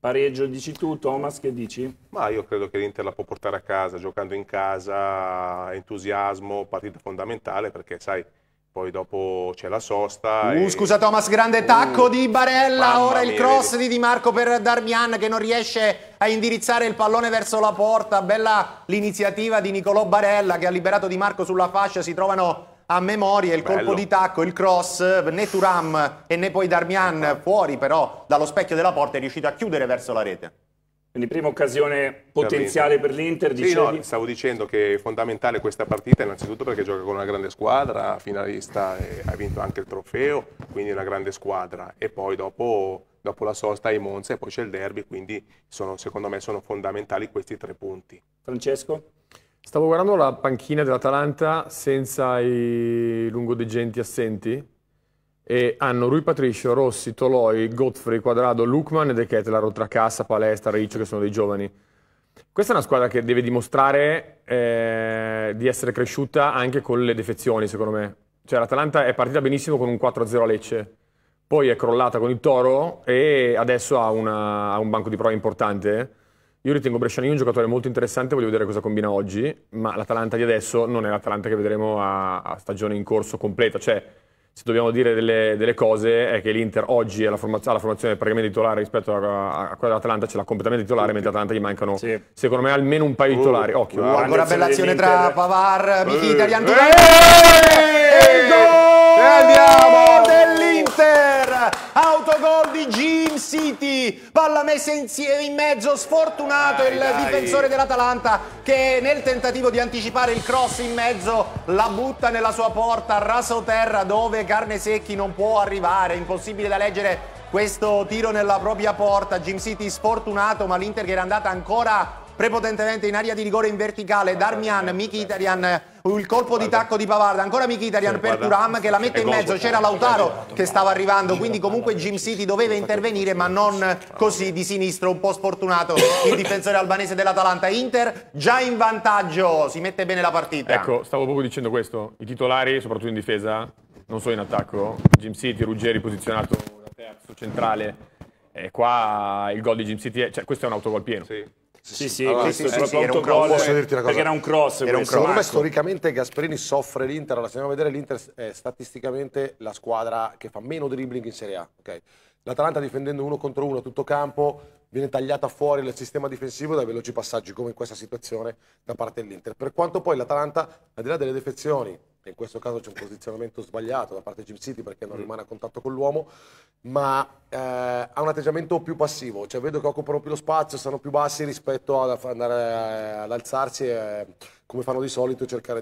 Pareggio dici tu, Thomas, che dici? Ma io credo che l'Inter la può portare a casa, giocando in casa, entusiasmo, partita fondamentale, perché sai, poi dopo c'è la sosta. Scusa Thomas, grande tacco di Barella, ora il cross vedi. di Di Marco per Darmian che non riesce a indirizzare il pallone verso la porta. Bella l'iniziativa di Nicolò Barella che ha liberato Di Marco sulla fascia, si trovano a memoria il colpo di tacco, il cross, né Thuram e né poi Darmian fuori però dallo specchio della porta è riuscito a chiudere verso la rete. Quindi prima occasione potenziale per l'Inter, Sì, dicevi? no, stavo dicendo che è fondamentale questa partita innanzitutto perché gioca con una grande squadra, finalista e ha vinto anche il trofeo, quindi una grande squadra. E poi dopo la sosta ai Monza e poi c'è il derby, quindi secondo me sono fondamentali questi 3 punti. Francesco? Stavo guardando la panchina dell'Atalanta senza i lungodegenti assenti e hanno Rui Patricio, Rossi, Toloi, Godfrey, Quadrado, Lukman e De Ketelaere, oltre a Cassa, Palestra, Riccio che sono dei giovani. Questa è una squadra che deve dimostrare di essere cresciuta anche con le defezioni, secondo me. Cioè l'Atalanta è partita benissimo con un 4-0 a Lecce, poi è crollata con il Toro e adesso ha un banco di prova importante. Io ritengo Bresciani un giocatore molto interessante, voglio vedere cosa combina oggi, ma l'Atalanta di adesso non è l'Atalanta che vedremo a stagione in corso completa. Cioè, se dobbiamo dire delle cose, è che l'Inter oggi ha la formazione praticamente titolare rispetto a quella dell'Atalanta, ce l'ha completamente titolare, mentre all'Atalanta gli mancano, secondo me, almeno un paio di titolari. Occhio. Ancora bella azione tra Pavard, Mkhitaryan, E andiamo dell'Inter, autogol di Jim City, palla messa in mezzo, sfortunato il difensore dell'Atalanta che nel tentativo di anticipare il cross in mezzo la butta nella sua porta, rasoterra dove Carnesecchi non può arrivare, impossibile da leggere questo tiro nella propria porta. Jim City sfortunato, ma l'Inter che era andata ancora prepotentemente in area di rigore in verticale. Darmian, Mkhitaryan, il colpo di tacco di Pavard, ancora Mkhitaryan per Thuram che la mette in mezzo, c'era Lautaro che stava arrivando, quindi comunque Jim City doveva intervenire ma non così di sinistro, un po' sfortunato il difensore albanese dell'Atalanta. Inter già in vantaggio, si mette bene la partita. Ecco, stavo proprio dicendo questo, i titolari soprattutto in difesa, non solo in attacco, Jim City, Ruggeri posizionato da terzo centrale, e qua il gol di Jim City, cioè questo è un autogol pieno. Sì, allora, questo è proprio era un autogol, posso dirti una cosa? perché era un cross. Secondo me storicamente Gasperini soffre l'Inter. Allora, se andiamo a vedere l'Inter è statisticamente la squadra che fa meno dribbling in Serie A. Okay? L'Atalanta difendendo 1 contro 1 a tutto campo viene tagliata fuori il sistema difensivo dai veloci passaggi come in questa situazione da parte dell'Inter. Per quanto poi l'Atalanta, al di là delle defezioni, in questo caso c'è un posizionamento sbagliato da parte di Jim City perché non rimane a contatto con l'uomo, ma ha un atteggiamento più passivo, cioè vedo che occupano più lo spazio, stanno più bassi rispetto ad andare ad alzarsi e come fanno di solito cercare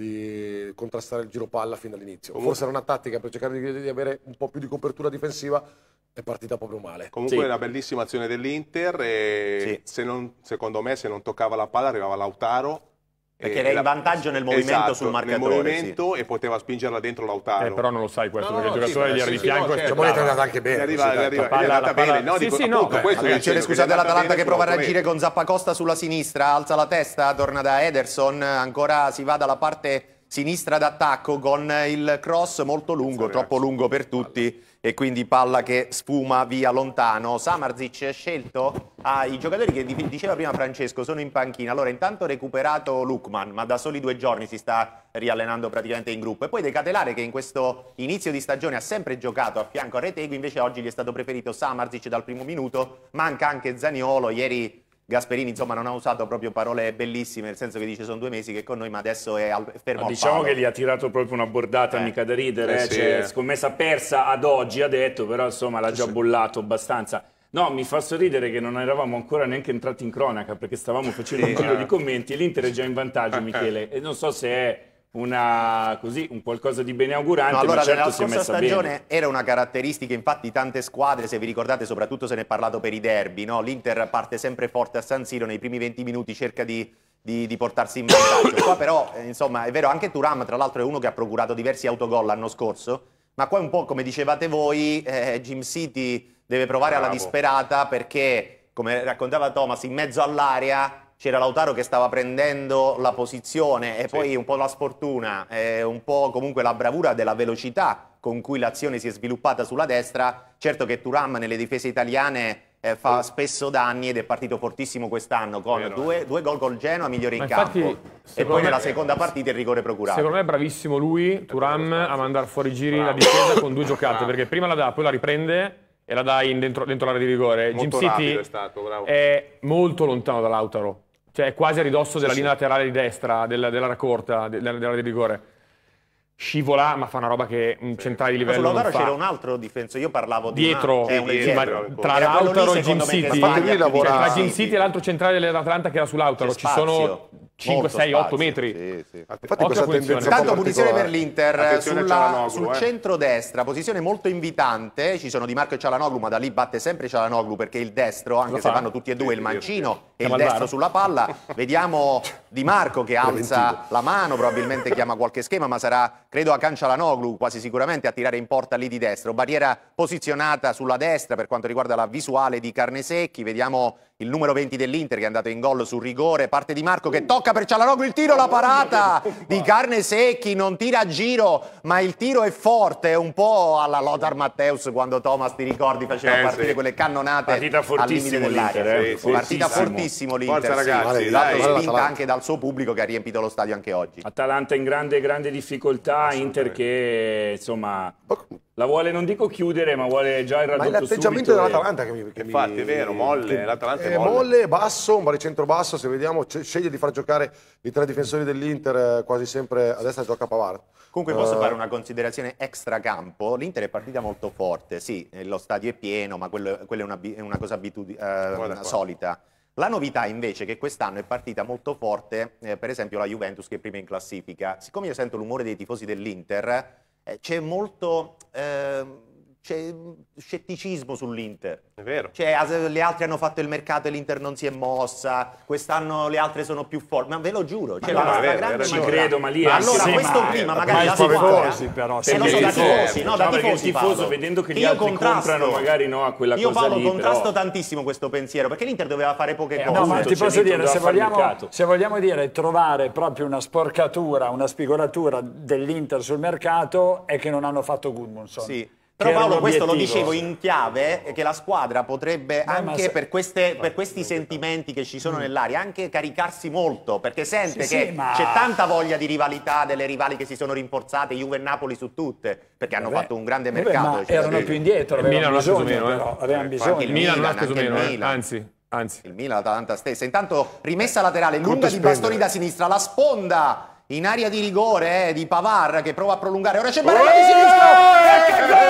di contrastare il giro palla fin dall'inizio. Forse era una tattica per cercare di avere un po' più di copertura difensiva, è partita proprio male. Comunque è una bellissima azione dell'Inter e secondo me se non toccava la palla arrivava Lautaro. Perché era in vantaggio nel movimento sul marcatore. Nel movimento e poteva spingerla dentro Lautaro. Però non lo sai questo, perché il giocatore gli era di fianco e è andata anche bene. È andata bene. No, attenzione, scusate l'Atalanta che prova a reagire con Zappacosta sulla sinistra, alza la testa, torna da Ederson, ancora si va dalla parte sinistra d'attacco con il cross molto lungo, troppo lungo per tutti e quindi palla che sfuma via lontano. Samardzic ha scelto i giocatori che diceva prima Francesco sono in panchina. Allora intanto recuperato Lukman, ma da soli 2 giorni si sta riallenando praticamente in gruppo, e poi De Ketelaere che in questo inizio di stagione ha sempre giocato a fianco a Retegui, invece oggi gli è stato preferito Samardzic dal primo minuto. Manca anche Zaniolo, ieri Gasperini insomma non ha usato proprio parole bellissime, nel senso che dice sono 2 mesi che è con noi ma adesso è fermo al diciamo palo. Che gli ha tirato proprio una bordata mica da ridere, cioè, scommessa persa ad oggi ha detto, però insomma l'ha già bollato abbastanza. No, mi fa sorridere che non eravamo ancora neanche entrati in cronaca perché stavamo facendo un giro di commenti e l'Inter è già in vantaggio, Michele, e non so se è un qualcosa di beneaugurante, no, allora, ma certo nella si è scorsa messa stagione bene. era una caratteristica, infatti tante squadre, se vi ricordate, soprattutto se ne è parlato per i derby, no? L'Inter parte sempre forte a San Siro, nei primi 20 minuti cerca di portarsi in vantaggio. Qua però, insomma, è vero, anche Thuram tra l'altro è uno che ha procurato diversi autogol l'anno scorso, ma qua un po' come dicevate voi, Jim City deve provare alla disperata perché, come raccontava Thomas, in mezzo all'area c'era Lautaro che stava prendendo la posizione e poi un po' la sfortuna, un po' comunque la bravura della velocità con cui l'azione si è sviluppata sulla destra. Certo che Thuram nelle difese italiane fa spesso danni ed è partito fortissimo quest'anno con due gol col Genoa, migliore in campo, e poi nella seconda partita il rigore procurato. Secondo me è bravissimo lui, Thuram, a mandare fuori giri la difesa con 2 giocate, perché prima la dà, poi la riprende e la dai dentro l'area di rigore. Jim City è molto lontano da Lautaro, cioè è quasi a ridosso della linea laterale di destra, dell'area corta, dell'area di rigore. Scivola, ma fa una roba che un centrale di livello non fa. Sull'Lautaro c'era un altro difensore, io parlavo di dietro, tra Lautaro e Jim City, tra Jim City e l'altro centrale dell'Atalanta che era su Lautaro, ci sono 5, 6, 8 metri. Infatti questa tendenza Intanto punizione per l'Inter sul centro-destra, posizione molto invitante, ci sono Di Marco e Çalhanoğlu, ma da lì batte sempre Çalhanoğlu perché il destro, anche se vanno tutti e due il mancino e il destro sulla palla. Vediamo Di Marco che alza la mano, probabilmente chiama qualche schema, ma sarà, credo, Hakan Çalhanoğlu quasi sicuramente a tirare in porta lì di destro. Barriera posizionata sulla destra per quanto riguarda la visuale di Carnesecchi. Vediamo il numero 20 dell'Inter che è andato in gol sul rigore, parte Di Marco che tocca per Çalhanoğlu, il tiro, la parata di Carnesecchi, non tira a giro ma il tiro è forte, un po' alla Lothar Matthäus quando Thomas, ti ricordi, faceva partire quelle cannonate al limite dell'area. Partita fortissimo l'Inter, Forza, ragazzi, spinta anche dal suo pubblico che ha riempito lo stadio anche oggi. Atalanta in grande difficoltà, Inter che insomma la vuole, non dico chiudere, ma vuole già il raddoppio subito. Ma è l'atteggiamento dell'Atalanta che mi... Infatti è vero, molle, l'Atalanta è molle, basso, un baricentro basso, se vediamo sceglie di far giocare i 3 difensori dell'Inter quasi sempre a destra, gioca Pavard. Comunque posso fare una considerazione extracampo, l'Inter è partita molto forte, sì, lo stadio è pieno, ma quello è una cosa solita. La novità invece è che quest'anno è partita molto forte, per esempio la Juventus che è prima in classifica. Siccome io sento l'umore dei tifosi dell'Inter, c'è molto c'è scetticismo sull'Inter. È vero. Cioè, le altre hanno fatto il mercato e l'Inter non si è mossa, quest'anno le altre sono più forti, ma ve lo giuro. Cioè, ci credo, ma lì allora questo clima magari la squadra, però se lo so da tifosi, no, da tifosi, il tifoso vedendo che gli altri comprano magari no a quella cosa lì. Io Paolo contrasto tantissimo questo pensiero, perché l'Inter doveva fare poche cose. No, ma ti posso dire, se vogliamo dire trovare proprio una sporcatura, una spigolatura dell'Inter sul mercato, è che non hanno fatto Gudmundsson. Sì. Però Paolo, questo lo dicevo in chiave che la squadra potrebbe anche per questi sentimenti che ci sono nell'aria anche caricarsi molto, perché sente che c'è tanta voglia di rivalità delle rivali che si sono rinforzate, Juve e Napoli su tutte, perché hanno fatto un grande mercato. Ma erano più indietro, avevano bisogno. Il Milan non ha speso meno, anzi. Il Milan, l'Atalanta stessa. Intanto rimessa laterale, lunga di bastoni da sinistra, la sponda in area di rigore di Pavard che prova a prolungare, ora c'è Barella di sinistra.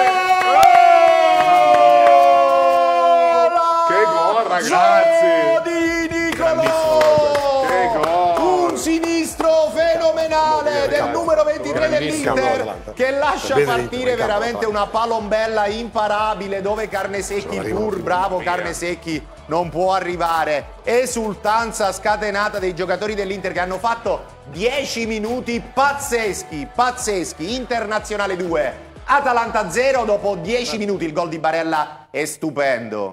Che gol, ragazzi! Di Nicolò! Che gol! Un sinistro fenomenale del numero 23 dell'Inter che lascia partire veramente una palombella imparabile dove Carnesecchi, pur bravo Carnesecchi, non può arrivare. Esultanza scatenata dei giocatori dell'Inter che hanno fatto 10 minuti pazzeschi. Internazionale 2, Atalanta 0 dopo 10 minuti. Il gol di Barella è stupendo.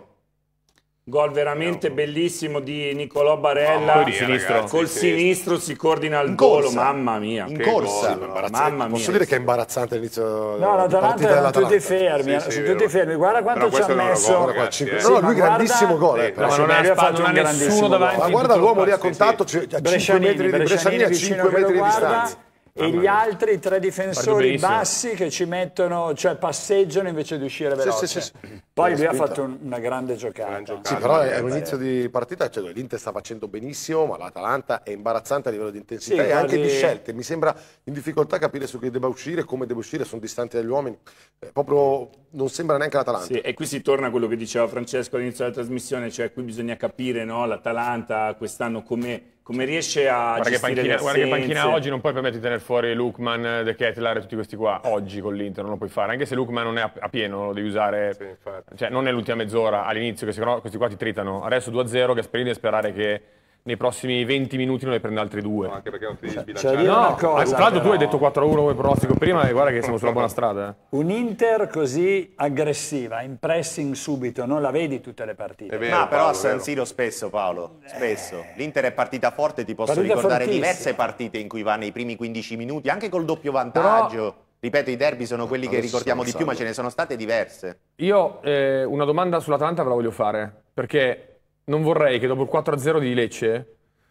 Gol veramente bellissimo di Nicolò Barella. Col sinistro si coordina al volo, mamma mia. In corsa. Mamma mia. Posso dire che è imbarazzante all'inizio? No, l'Atalanta erano tutti fermi, guarda quanto ci ha messo. No, lui grandissimo gol. Ma non ha fatto nessuno davanti. Ma guarda l'uomo lì a contatto, a 5 metri di Brescianini, a 5 metri di distanza. E gli altri 3 difensori bassi che ci mettono, cioè passeggiano invece di uscire veloce. Poi lui ha fatto una grande giocata. Sì, però è un inizio di partita, cioè, l'Inter sta facendo benissimo, ma l'Atalanta è imbarazzante a livello di intensità e anche di scelte. Mi sembra in difficoltà capire su chi debba uscire, come debba uscire, sono distanti dagli uomini. Proprio non sembra neanche l'Atalanta. Sì, e qui si torna a quello che diceva Francesco all'inizio della trasmissione, cioè qui bisogna capire, no, l'Atalanta quest'anno come riesce a gestire le assenze. Guarda che panchina oggi non puoi permettere di tenere fuori Lookman, De Ketelaere e tutti questi qua. Oggi con l'Inter non lo puoi fare, anche se Lookman non è a pieno, lo devi usare, cioè non nell'ultima mezz'ora, all'inizio, che sennò questi qua ti tritano. Adesso 2-0, Gasperini deve sperare che nei prossimi 20 minuti non ne prenda altri 2. No, anche perché non ti devi sbilanciare. Tra l'altro tu hai detto 4-1 come pronostico prima e guarda che siamo sulla buona strada. Un Inter così aggressiva, in pressing subito, non la vedi tutte le partite. Vero, ma però a San Siro spesso, Paolo, spesso. L'Inter è partita forte, ti posso ricordare diverse partite in cui va nei primi 15 minuti, anche col doppio vantaggio. Però, ripeto, i derby sono quelli che ricordiamo di più, ma ce ne sono state diverse. Io una domanda sull'Atalanta ve la voglio fare. perché non vorrei che dopo il 4-0 di Lecce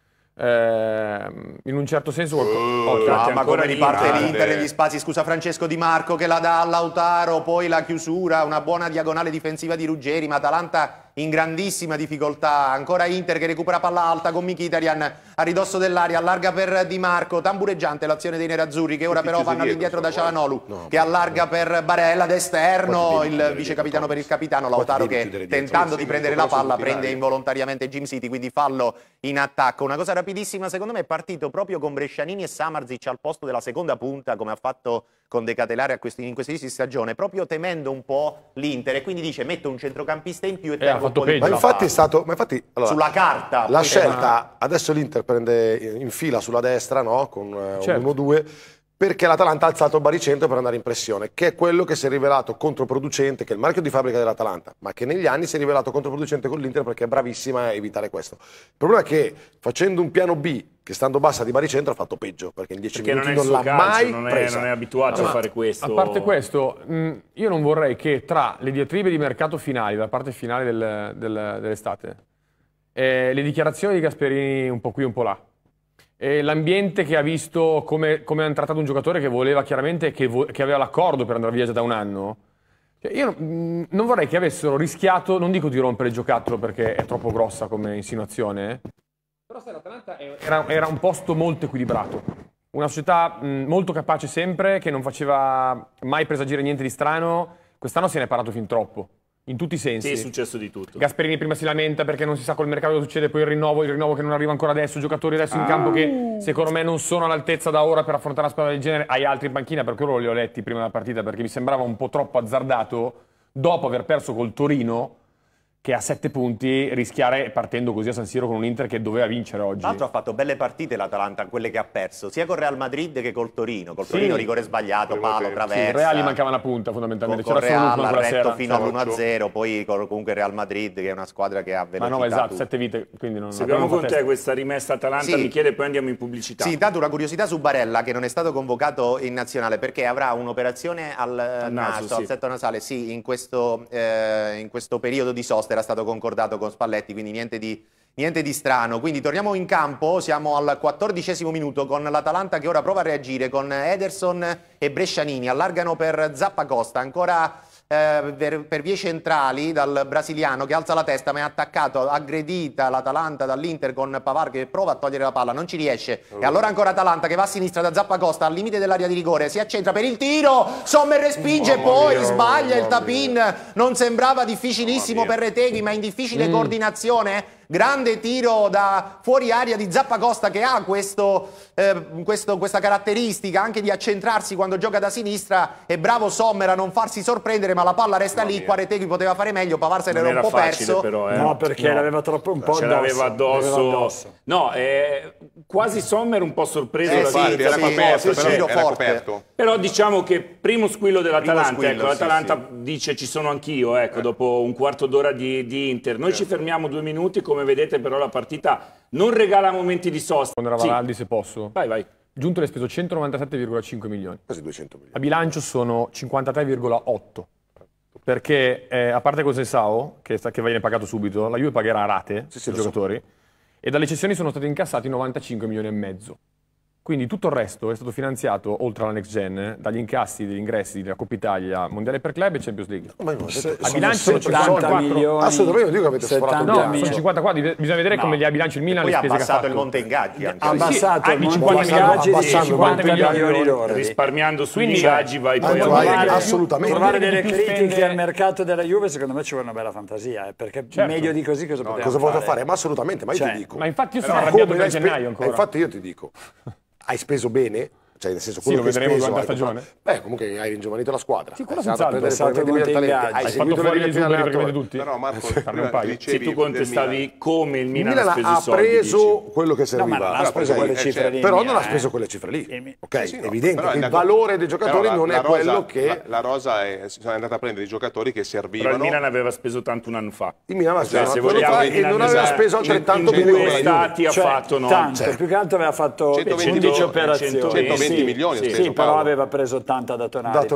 in un certo senso ma come riparte l'Inter negli spazi, scusa Francesco Di Marco che la dà a Lautaro, poi la chiusura, una buona diagonale difensiva di Ruggeri, ma Atalanta in grandissima difficoltà, ancora Inter che recupera palla alta con Mkhitaryan a ridosso dell'area, allarga per Di Marco, tambureggiante l'azione dei nerazzurri che ora però vanno all'indietro da Cialanoglu che allarga per Barella d'esterno, il vice capitano per il capitano, Lautaro che tentando di prendere la palla prende involontariamente Jim City, quindi fallo in attacco. Una cosa rapidissima, secondo me è partito proprio con Brescianini e Samardzic al posto della seconda punta come ha fatto con De Catelare in questi inizi di stagione, proprio temendo un po' l'Inter, e quindi dice metto un centrocampista in più e tengo un po' di ma infatti è stato allora, sulla carta la scelta, adesso l'Inter prende in fila sulla destra, no? Con un 1-2, perché l'Atalanta ha alzato il baricentro per andare in pressione, che è quello che si è rivelato controproducente, che è il marchio di fabbrica dell'Atalanta, ma che negli anni si è rivelato controproducente con l'Inter perché è bravissima a evitare questo. Il problema è che facendo un piano B, che stando bassa di baricentro, ha fatto peggio, perché in 10 minuti non l'ha mai presa. Non è abituato a fare questo. A parte questo, io non vorrei che tra le diatribe di mercato finali, la parte finale dell'estate, le dichiarazioni di Gasperini un po' qui un po' là, l'ambiente che ha visto come hanno trattato un giocatore che voleva chiaramente, che aveva l'accordo per andare via già da un anno, io non vorrei che avessero rischiato, non dico di rompere il giocattolo perché è troppo grossa come insinuazione, però se l'Atalanta era un posto molto equilibrato, una società molto capace sempre, che non faceva mai presagire niente di strano. Quest'anno se ne è parlato fin troppo, in tutti i sensi. Sì, è successo di tutto. Gasperini prima si lamenta perché non si sa col mercato cosa succede, poi il rinnovo che non arriva ancora adesso, giocatori adesso in campo che secondo me non sono all'altezza da ora per affrontare una squadra del genere, hai altri in panchina, perché loro li ho letti prima della partita perché mi sembrava un po' troppo azzardato dopo aver perso col Torino, che a 7 punti rischiare partendo così a San Siro con un Inter che doveva vincere oggi. Tra l'altro ha fatto belle partite l'Atalanta, quelle che ha perso, sia con Real Madrid che col Torino. Col Torino rigore sbagliato, palo, traversa. Sì, Real mancava una punta fondamentalmente. Con Real ha retto fino all'1-0, poi comunque Real Madrid che è una squadra che ha velocità. Ma no, esatto, 7 vite, quindi non... Seguiamo con te questa rimessa Atalanta, Michele, poi andiamo in pubblicità. Sì, intanto una curiosità su Barella che non è stato convocato in nazionale perché avrà un'operazione al naso, al setto nasale, in questo periodo di sosta era stato concordato con Spalletti, quindi niente di strano. Quindi torniamo in campo, siamo al 14° minuto con l'Atalanta che ora prova a reagire con Ederson e Brescianini, allargano per Zappacosta, ancora per vie centrali dal brasiliano che alza la testa ma è attaccato, aggredita l'Atalanta dall'Inter con Pavard che prova a togliere la palla, non ci riesce, e allora ancora Atalanta che va a sinistra da Zappacosta al limite dell'area di rigore, si accentra per il tiro, Sommer respinge, poi sbaglia il tap-in, non sembrava difficilissimo per Retegui ma in difficile coordinazione. Grande tiro da fuori aria di Zappacosta che ha questa caratteristica anche di accentrarsi quando gioca da sinistra, e bravo Sommer a non farsi sorprendere, ma la palla resta lì. Qua Retegui poteva fare meglio, Pavard se l'era un po' perso però, no, perché l'aveva troppo un po' ce l'aveva addosso. No, quasi Sommer un po' sorpreso era coperto. Però diciamo che primo squillo dell'Atalanta, l'Atalanta dice ci sono anch'io, dopo un quarto d'ora di Inter. Noi ci fermiamo 2 minuti, come vedete però la partita non regala momenti di sosta. Quando era Varaldi, se posso. Vai. Giunto le speso 197,5 milioni. Quasi 200 milioni. A bilancio sono 53,8. Perché a parte cose Sao, che viene pagato subito, la Juve pagherà a rate i giocatori, e dalle cessioni sono stati incassati 95 milioni e mezzo. Quindi tutto il resto è stato finanziato, oltre alla Next Gen, dagli incassi degli ingressi della Coppa Italia, Mondiale per Club e Champions League. A bilancio sono 54 milioni. Assolutamente, non dico che avete sforato no, sono 54, bisogna vedere come gli ha bilancio il Milan. Poi le ha spese abbassato che ha il monte ingaggi. Ha abbassato il monte 50 milioni d'oro. Risparmiando sugli ingaggi vai poi assolutamente. Trovare delle critiche al mercato della Juve secondo me ci vuole una bella fantasia, perché meglio di così cosa poteva fare? Ma assolutamente, ma io ti dico. Ma infatti io sono arrabbiato per gennaio ancora. Infatti io ti dico. Hai speso bene? Cioè, nel senso, quello lo che vedremo durante la stagione. comunque hai ringiovanito la squadra. Sì, quello hai fatto fuori le zuberi perché vede tutti. Però Marco, se tu contestavi come il Milan ha preso quello che serviva. No, ma non ha speso quelle cifre lì. Però non ha speso quelle cifre lì. Ok, è evidente che il valore dei giocatori non è quello che... La rosa sono andata a prendere i giocatori che servivano. Però il Milan aveva speso tanto un anno fa. Il Milan aveva speso tanto un anno fa e non aveva speso altrettanto bene. In 2 stati ha fatto tanto, più che altro aveva fatto 11 operazioni. 20 milioni. Sì, però aveva preso 80 da Tonali.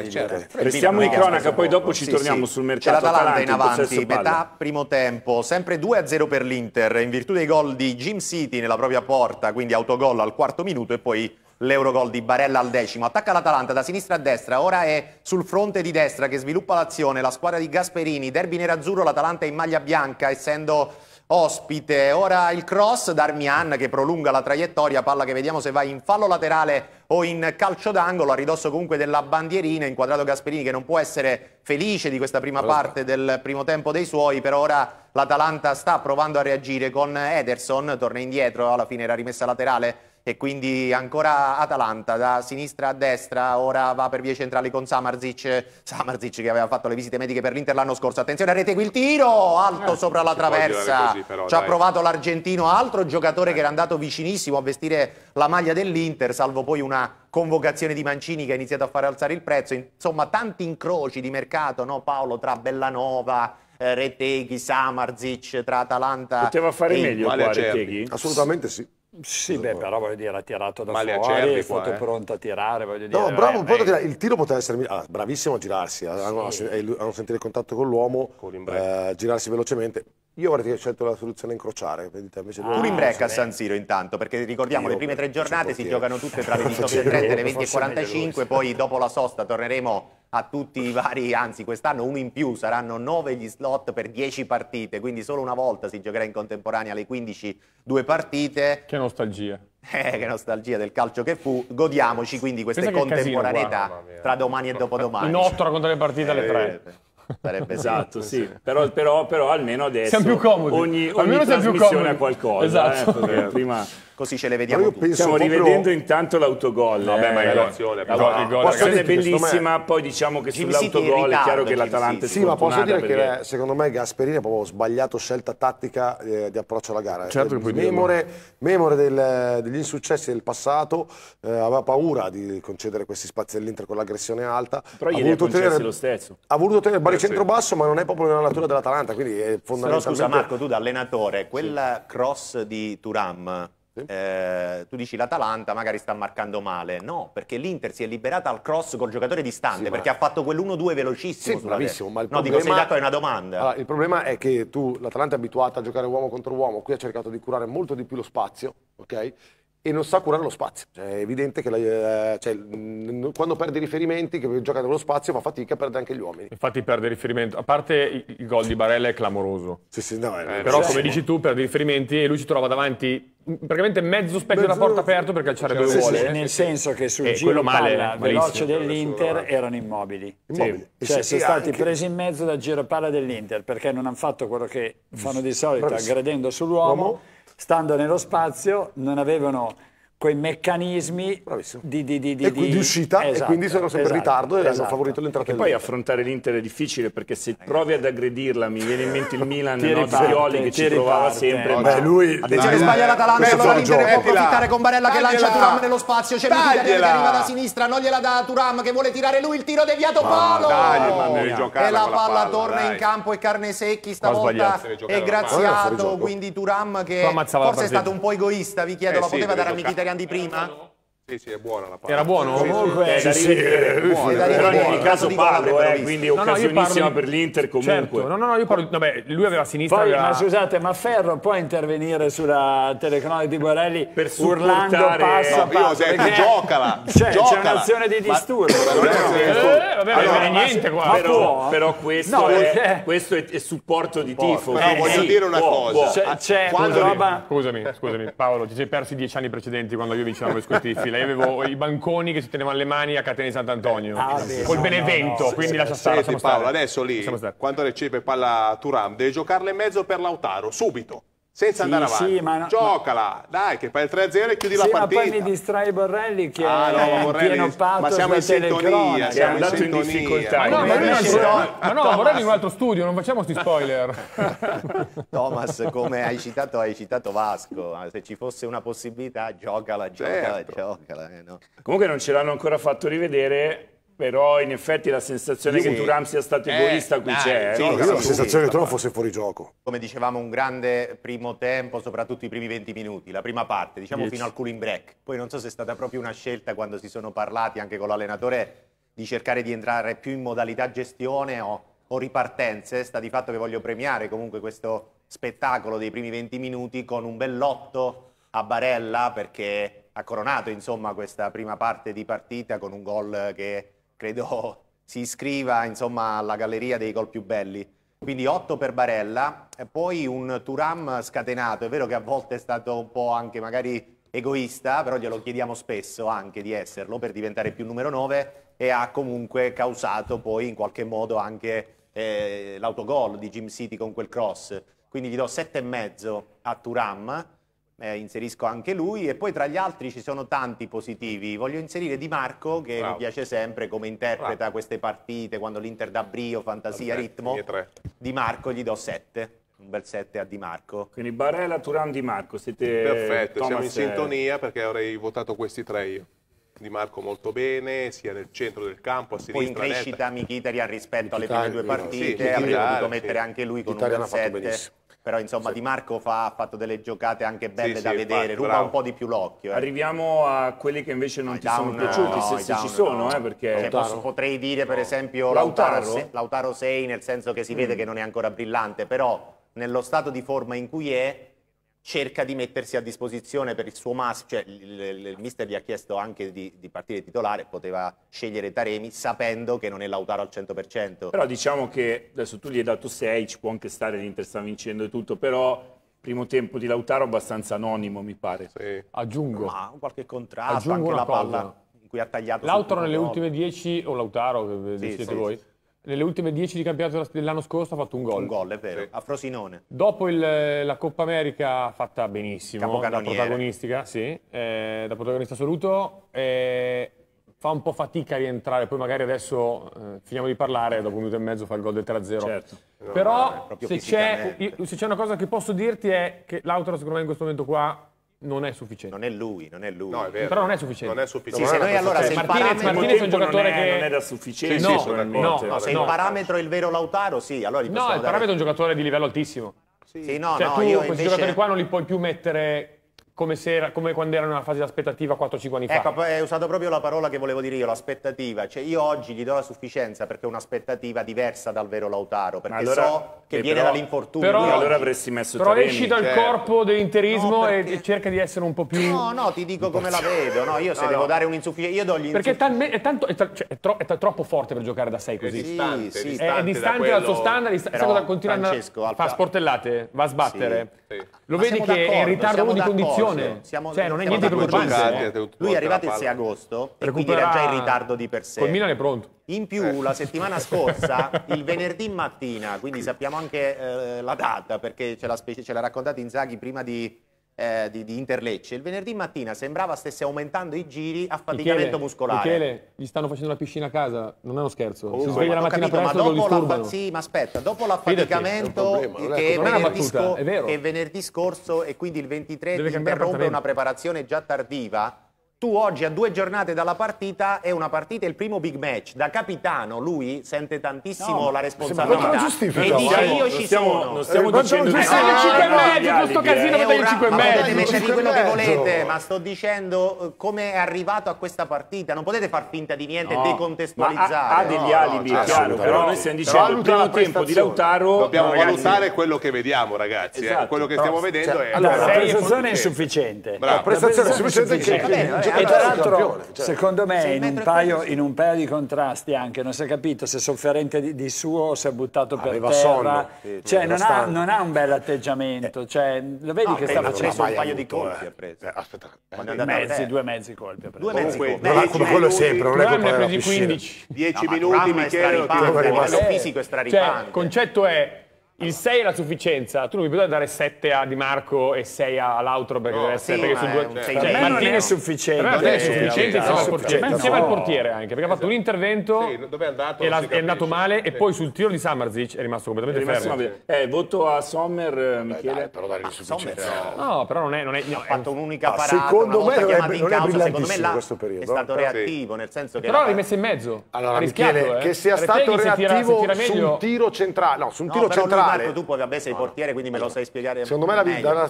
Restiamo in cronaca, poi dopo ci torniamo sul mercato. C'è l'Atalanta in avanti, metà primo tempo, sempre 2-0 per l'Inter, in virtù dei gol di Jim City nella propria porta, quindi autogol al 4° minuto e poi l'Eurogol di Barella al 10°. Attacca l'Atalanta da sinistra a destra, ora è sul fronte di destra che sviluppa l'azione, la squadra di Gasperini, derby nerazzurro, l'Atalanta in maglia bianca, essendo ospite. Ora il cross, Darmian che prolunga la traiettoria, palla che vediamo se va in fallo laterale o in calcio d'angolo, a ridosso comunque della bandierina, inquadrato Gasperini che non può essere felice di questa prima parte del primo tempo dei suoi. Per ora l'Atalanta sta provando a reagire con Ederson, torna indietro, alla fine era rimessa laterale e quindi ancora Atalanta da sinistra a destra, ora va per vie centrali con Samardzic che aveva fatto le visite mediche per l'Inter l'anno scorso. Attenzione a Retegui, il tiro alto sopra la traversa, ci ha provato l'argentino, altro giocatore che era andato vicinissimo a vestire la maglia dell'Inter, salvo poi una convocazione di Mancini che ha iniziato a fare alzare il prezzo. Insomma, tanti incroci di mercato, no Paolo, tra Bellanova, Retegui, Samardzic, tra Atalanta. Poteva fare meglio qua Retegui? Assolutamente sì. Sì, beh, però voglio dire, ha tirato da fuori, è stato pronto a tirare, voglio dire. No, bravo, pronto a tirare. Il tiro poteva essere bravissimo a girarsi, hanno sentito il contatto con l'uomo, girarsi velocemente. Io avrei scelto la soluzione incrociare. Pure in break a San Siro intanto, perché ricordiamo le prime 3 giornate si giocano tutte tra le 18:30 e le 20:45, poi dopo la sosta torneremo a tutti i vari, anzi quest'anno uno in più, saranno 9 gli slot per 10 partite, quindi solo una volta si giocherà in contemporanea alle 15 2 partite. Che nostalgia. Che nostalgia del calcio che fu. Godiamoci quindi queste contemporaneità tra domani e dopodomani. In 8 raccontare le partite alle 3. Sarebbe esatto, sì. Però almeno adesso siamo più comodi. Ogni trasmissione ha qualcosa. Esatto. Prima così ce le vediamo tutti. Stiamo rivedendo intanto l'autogol. Vabbè, ma l'azione è bellissima, poi diciamo che sull'autogol è chiaro che l'Atalanta è ma posso dire che secondo me Gasperini ha proprio sbagliato scelta tattica di approccio alla gara. Certo che memore degli insuccessi del passato, aveva paura di concedere questi spazi all'Inter con l'aggressione alta. Però gli ha concessi lo stesso. Ha voluto tenere baricentro basso, ma non è proprio nella natura dell'Atalanta, quindi è fondamentalmente... Però scusa Marco, tu da allenatore, quel cross di Thuram, tu dici l'Atalanta magari sta marcando male, no, perché l'Inter si è liberata al cross col giocatore distante, perché ha fatto quell'1-2 velocissimo. Sì, bravissimo, ma il problema... No, dico, sei dato è una domanda. Allora, il problema è che l'Atalanta è abituata a giocare uomo contro uomo, qui ha cercato di curare molto di più lo spazio, ok? E non sa curare lo spazio. Cioè, è evidente che quando perde i riferimenti, che gioca nello spazio, fa fatica, perde anche gli uomini. Infatti perde riferimento, a parte il gol di Barella è clamoroso. Sì, no, però come dici tu, perde i riferimenti e lui si trova davanti praticamente mezzo specchio della porta aperto per calciare dove vuole. Nel senso che sul giro palla veloce dell'Inter erano immobili. Cioè sono stati presi in mezzo dal giro palla dell'Inter perché non hanno fatto quello che fanno di solito, aggredendo sull'uomo. Stando nello spazio non avevano quei meccanismi di uscita, e quindi sono sempre in ritardo e hanno favorito l'entrata. E poi affrontare l'Inter è difficile perché se provi ad aggredirla, mi viene in mente il Milan, Violi che ci provava sempre. Attenzione, sbaglia l'Atalanta, allora l'Inter può approfittare con Barella che lancia Thuram nello spazio, c'è Mkhitaryan che arriva da sinistra, non gliela dà Thuram che vuole tirare lui, il tiro deviato, palo! E la palla torna in campo e Carnesecchi stavolta è graziato, quindi Thuram che forse è stato un po' egoista, vi chiedo, la poteva dare a Mkhitaryan di prima? Sì, è buona la palla. Era buono? Comunque, però in ogni caso pago, quindi occasionissima per l'Inter comunque. Certo. No, io parlo, vabbè, lui aveva a sinistra. Poi, ma scusate, ma Ferro può intervenire sulla telecronaca di Borelli per urlando passa, io ho detto giocala. C'è un'azione di disturbo. Vabbè, non è niente qua. Però questo è supporto di tifo. Però voglio dire una cosa. C'è roba... Scusami, Paolo, ti sei persi 10 anni precedenti quando io vincevamo le scortifile. Io avevo i banconi che si tenevano le mani a Catene di Sant'Antonio col Benevento, quindi lascia stare. Senti Paolo, adesso lì, quando riceve palla Thuram, deve giocarla in mezzo per Lautaro, subito. Senza andare avanti, giocala, dai, che fai il 3-0 e chiudi la partita. Ma poi mi distrai Borrelli che è pieno pathos, ma siamo in sintonia, siamo in difficoltà. Ma no, Borrelli in un altro studio, non facciamo sti spoiler. Thomas, come hai citato Vasco, se ci fosse una possibilità, giocala. No. Comunque non ce l'hanno ancora fatto rivedere. Però in effetti la sensazione che Thuram sia stato egoista qui c'è. Io ho la sensazione che Thuram fosse fuori gioco. Come dicevamo, un grande primo tempo, soprattutto i primi 20 minuti, la prima parte, diciamo fino al cooling break. Poi non so se è stata proprio una scelta quando si sono parlati anche con l'allenatore di cercare di entrare più in modalità gestione o ripartenze. Sta di fatto che voglio premiare comunque questo spettacolo dei primi 20 minuti con un bel lotto a Barella, perché ha coronato insomma questa prima parte di partita con un gol che credo si iscriva insomma alla galleria dei gol più belli. Quindi 8 per Barella e poi un Thuram scatenato. È vero che a volte è stato un po' anche magari egoista, però glielo chiediamo spesso anche di esserlo per diventare più numero 9, e ha comunque causato poi in qualche modo anche l'autogol di Jim City con quel cross. Quindi gli do 7,5 a Thuram. Inserisco anche lui, e poi tra gli altri ci sono tanti positivi. Voglio inserire Di Marco, che mi piace sempre come interpreta queste partite, quando l'Inter dà brio, fantasia, ritmo. Di Marco gli do 7, un bel 7 a Di Marco. Quindi Barella, Thuram, Di Marco, siete perfetto, siamo in sintonia, perché avrei votato questi 3 io. Di Marco molto bene, sia nel centro del campo, a sinistra. Poi in crescita Mkhitaryan rispetto alle prime 2 partite, avrei potuto mettere anche lui con un bel 7. Però insomma Di Marco ha fatto delle giocate anche belle da vedere, ruba un po' di più l'occhio. Arriviamo a quelli che invece non ti sono piaciuti, se ci sono, perché potrei dire per esempio Lautaro 6, nel senso che si vede che non è ancora brillante, però nello stato di forma in cui è cerca di mettersi a disposizione per il suo massimo. Cioè il mister gli ha chiesto anche di partire titolare, poteva scegliere Taremi sapendo che non è Lautaro al 100%. Però diciamo che adesso tu gli hai dato 6, ci può anche stare, l'Inter sta vincendo e tutto, però primo tempo di Lautaro abbastanza anonimo, mi pare. Aggiungo. Ma qualche contrasto, anche la palla in cui ha tagliato. Lautaro nelle ultime 10, o Lautaro, che decidete voi, nelle ultime 10 di campionato dell'anno scorso ha fatto un gol. Un gol, è vero, a Frosinone. Dopo la Coppa America fatta benissimo, da protagonistica, da protagonista assoluto, fa un po' fatica a rientrare, poi magari adesso finiamo di parlare, dopo un minuto e mezzo fa il gol del 3-0. Certo. Però se c'è una cosa che posso dirti è che Lautaro secondo me in questo momento qua non è sufficiente. Non è lui. No, è vero. Però non è sufficiente. Non è sufficiente. Sì, se noi allora se Martinez è un giocatore che non è da sufficiente. Se il parametro è il vero Lautaro, sì, allora gli no, il parametro è un giocatore di livello altissimo. Tu io questi giocatori qua non li puoi più mettere come quando erano nella fase di aspettativa 4-5 anni fa. Ecco, hai usato proprio la parola che volevo dire io, l'aspettativa. Cioè io oggi gli do la sufficienza perché è un'aspettativa diversa dal vero Lautaro, perché allora, so che viene dall'infortunio. Però allora avresti messo Però Taremi. esci dal corpo dell'interismo e cerca di essere un po' più... No, ti dico come la vedo. No, io se devo dare un'insufficienza, io do gli perché è troppo forte per giocare da 6 così. È distante dal suo standard, continua a fare sportellate, va a sbattere. Lo vedi che è in ritardo di condizione. Non è niente preoccupante. Lui è arrivato il 6 agosto e quindi era già in ritardo di per sé. Col Milan è pronto. In più, la settimana scorsa, il venerdì mattina, quindi sappiamo anche la data, perché ce l'ha raccontato Inzaghi prima di Inter-Lecce. Il venerdì mattina sembrava stesse aumentando i giri, affaticamento muscolare. Michele, gli stanno facendo la piscina a casa, non è uno scherzo. Si sveglia la mattina presto e lo disturbano. Sì, ma aspetta, dopo l'affaticamento che venerdì scorso e quindi il 23 interrompe una preparazione già tardiva. Tu oggi a 2 giornate dalla partita, è una partita, è il primo big match. Da capitano lui sente tantissimo la responsabilità e dice io ci sono. Non stiamo dicendo alle 5,5, questo casino per dare il 5,5. Potete mettervi quello che volete, ma sto dicendo come è arrivato a questa partita. Non potete far finta di niente e decontestualizzare. Ha degli alibi, chiaro, però noi stiamo dicendo il primo tempo di Lautaro. Dobbiamo valutare quello che vediamo, ragazzi. Quello che stiamo vedendo è... Allora, la prestazione è insufficiente. La prestazione è sufficiente. E tra l'altro, secondo me, in un paio di contrasti anche, non si è capito se è sofferente di suo o se è buttato per terra. Cioè, non ha un bel atteggiamento. Cioè, lo vedi che sta facendo un paio di colpi. Aspetta, 2 mezzi colpi. Come quello sempre, non è colpa della piscina. 10 minuti, Michele, il fisico è straripante. Il concetto è il 6 è la sufficienza, tu non mi puoi dare 7 a Di Marco e 6 a Lautaro perché deve essere perché sono due. Per me non è sufficiente. Per me è sufficiente insieme al portiere anche, perché ha fatto un intervento è andato male e poi sul tiro di Samardžić è rimasto completamente fermo. Voto a Sommer, Michele. Però dare l'insufficienza. No, però non è ha fatto un'unica parata. Secondo me non è secondo me là questo periodo. è stato reattivo, nel senso che però l'ha rimessa in mezzo. Allora, Michele, che sia stato reattivo su un tiro centrale. No, su un tiro centrale. Marco, tu poi vabbè sei portiere, quindi me lo sai spiegare. Secondo me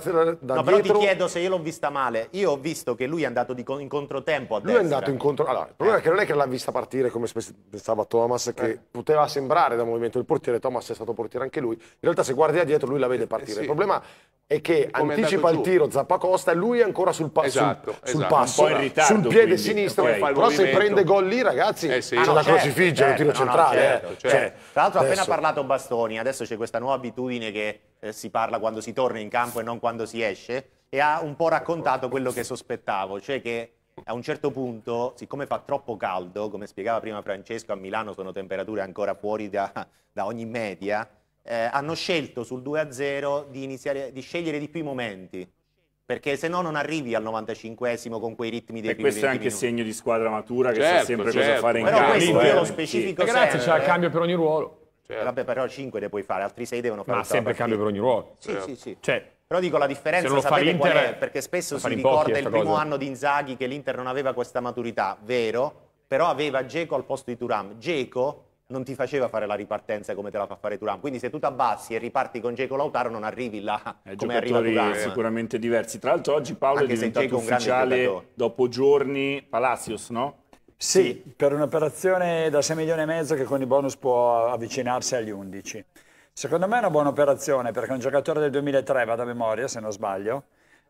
no, però ti chiedo se io l'ho vista male. Io ho visto che lui è andato in controtempo a destra. Lui è andato in contro. Allora, il problema è che non è che l'ha vista partire come pensava Thomas, che poteva sembrare dal movimento del portiere. Thomas è stato portiere anche lui. In realtà, se guardi da dietro, lui la vede partire. Il problema è che anticipa il tiro Zappacosta e lui è ancora sul passo, sul passo, un po' in ritardo, sul piede quindi, sinistro. okay. Però se prende gol lì, ragazzi, c'è la crocifigge, è un tiro centrale. Tra l'altro ha appena parlato Bastoni, adesso c'è questa nuova abitudine che si parla quando si torna in campo e non quando si esce, e ha un po' raccontato quello che sospettavo, cioè che a un certo punto, siccome fa troppo caldo, come spiegava prima Francesco, a Milano sono temperature ancora fuori da ogni media, hanno scelto sul 2-0 di scegliere di più i momenti, perché se no non arrivi al 95esimo con quei ritmi dei primi 20 minuti. E questo è anche segno di squadra matura che sa sempre cosa fare in campo. campo. Però questo io lo specifico grazie, c'è il cambio per ogni ruolo. Vabbè, però 5 ne puoi fare, altri 6 devono fare. Ma sempre cambio per ogni ruolo. Sì. Cioè, però dico la differenza, sapete qual è? Perché spesso si ricorda il primo anno di Inzaghi che l'Inter non aveva questa maturità, vero? Però aveva Dzeko al posto di Thuram. Dzeko non ti faceva fare la ripartenza come te la fa fare Thuram, quindi se tu ti abbassi e riparti con Dzeko Lautaro non arrivi là come arriva Thuram. Sicuramente diversi. Tra l'altro oggi Paolo è diventato ufficiale dopo giorni Palacios, no? Sì, per un'operazione da 6 milioni e mezzo che con i bonus può avvicinarsi agli 11. Secondo me è una buona operazione perché è un giocatore del 2003, vado a memoria se non sbaglio,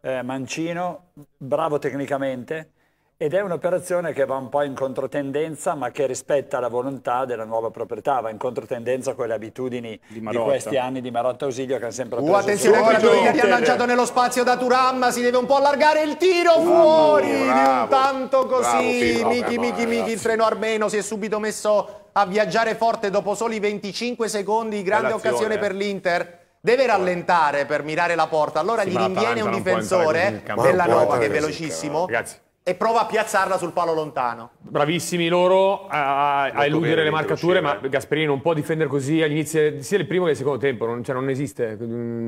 mancino, bravo tecnicamente, ed è un'operazione che va un po' in controtendenza ma che rispetta la volontà della nuova proprietà, va in controtendenza con le abitudini di questi anni di Marotta Ausilio che hanno sempre preso attenzione a quello che ha lanciato nello spazio da Thuram, si deve un po' allargare il tiro fuori di un tanto così. Miki, il treno armeno si è subito messo a viaggiare forte dopo soli 25 secondi, grande occasione per l'Inter. Deve rallentare per mirare la porta, allora gli rinviene un difensore Bellanova che è velocissimo. Ragazzi, e prova a piazzarla sul palo lontano. Bravissimi loro a eludere le marcature, ma Gasperini non può difendere così all'inizio sia del primo che del secondo tempo, non esiste.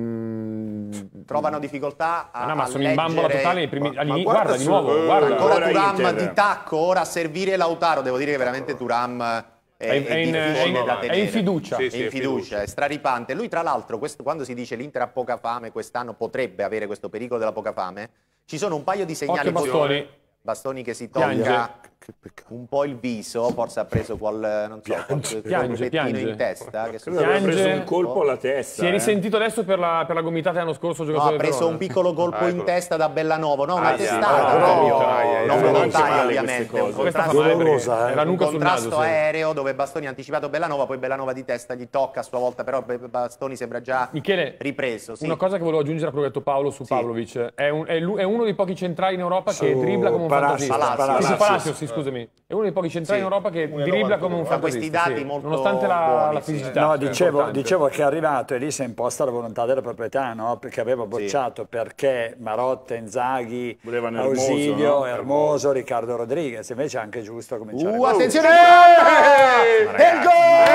Trovano difficoltà a ma sono in bambola totale nei primi guarda di nuovo, guarda. Ancora Thuram di tacco, ora a servire Lautaro, devo dire che veramente Thuram è in fiducia. È in fiducia, è straripante. Lui tra l'altro, quando si dice l'Inter ha poca fame, quest'anno potrebbe avere questo pericolo della poca fame, ci sono un paio di segnali. Bastoni che si tocca un po' il viso, forse ha preso quel pettino in testa. Che ha preso un colpo alla testa. Si è risentito adesso per la gomitata l'anno scorso. No, ha preso un piccolo colpo in testa da Bellanova, no, una testata non volontaria ovviamente. Un contrasto aereo dove Bastoni ha anticipato Bellanova, poi Bellanova di testa gli tocca a sua volta, però Bastoni sembra già ripreso. Una cosa che volevo aggiungere a quello che ha detto Paolo su Pavlovic, è uno dei pochi centrali in Europa che dribbla come un fantasista. Palacios, scusami. È uno dei pochi centrali in Europa che dribbla come un fantasista. Questi dati molto nonostante la fisicità. No, dicevo che è arrivato e lì si è imposta la volontà della proprietà, no? Perché aveva bocciato perché Marotta, Inzaghi, Ausilio, Hermoso, Riccardo Rodriguez. Invece è anche giusto cominciare. Attenzione! E il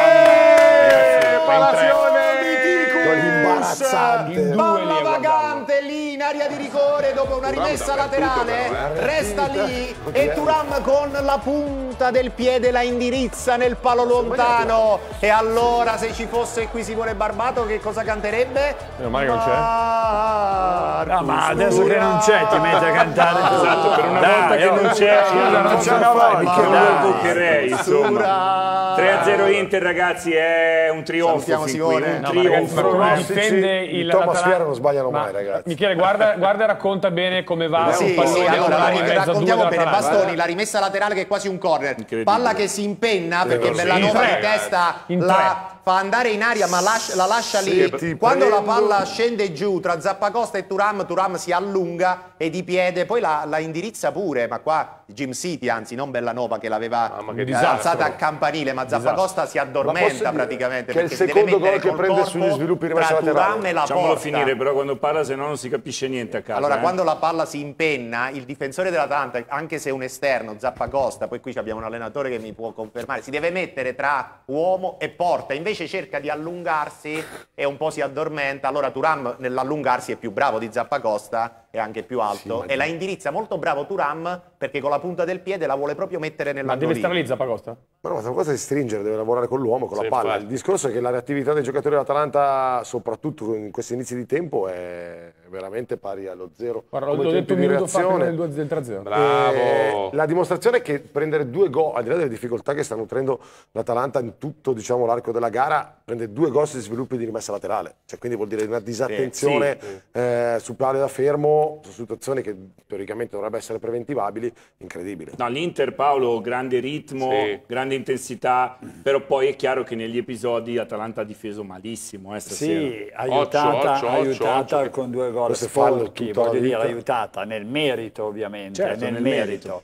gol! Imbarazzante, palla vagante lì in area di rigore dopo una rimessa laterale, resta lì e Thuram con la punta del piede la indirizza nel palo lontano. E allora se ci fosse qui Simone Barbato che cosa canterebbe? Meno male che non c'è. Ma adesso che non c'è ti metti a cantare. Esatto, per una volta che non c'è non ce la fai, insomma. 3-0 Inter, ragazzi, è un trionfo. Simone. Un trionfo. Difende il Thomas Fiera non sbagliano mai, ragazzi. Michele, guarda e racconta bene come va. Allora raccontiamo bene. Bastoni, la rimessa laterale che è quasi un corner. Palla che si impenna perché Bellanova di testa la andare in aria ma la lascia lì, quando la palla scende giù tra Zappacosta e Thuram si allunga e di piede poi la indirizza pure, ma qua Jim City, anzi non Bellanova che l'aveva alzata a campanile, ma Zappacosta si addormenta praticamente, che è il secondo gol che prende sugli sviluppi rimessi laterali. Facciamolo finire però quando parla, se no non si capisce niente a casa. Allora quando la palla si impenna, il difensore dell'Atalanta, anche se è un esterno, Zappacosta, poi qui abbiamo un allenatore che mi può confermare, si deve mettere tra uomo e porta, invece cerca di allungarsi e un po' si addormenta. Allora Thuram nell'allungarsi è più bravo di Zappacosta, è anche più alto, e la indirizza molto bravo Thuram, perché con la punta del piede la vuole proprio mettere nell'angolino. Ma deve stare lì Zappacosta? Ma no, Zappacosta deve stringere, deve lavorare con l'uomo, con la palla. Infatti. Il discorso è che la reattività dei giocatori dell'Atalanta, soprattutto in questi inizi di tempo, è veramente pari allo zero. Guarda, l'ho detto un minuto fa prima del 2-3-0. Bravo! La dimostrazione è che prendere 2 gol, al di là delle difficoltà che sta nutrendo l'Atalanta in tutto, diciamo, l'arco della gara, prende 2 gol sui sviluppi di rimessa laterale. Cioè, quindi vuol dire una disattenzione su palla da fermo, su situazioni che teoricamente dovrebbero essere preventivabili, incredibile. No, l'Inter, Paolo, grande ritmo, grande intensità, però poi è chiaro che negli episodi Atalanta ha difeso malissimo stasera. Sì, aiutata con 2 gol sporchi, voglio dire, aiutata nel merito ovviamente, certo, nel merito.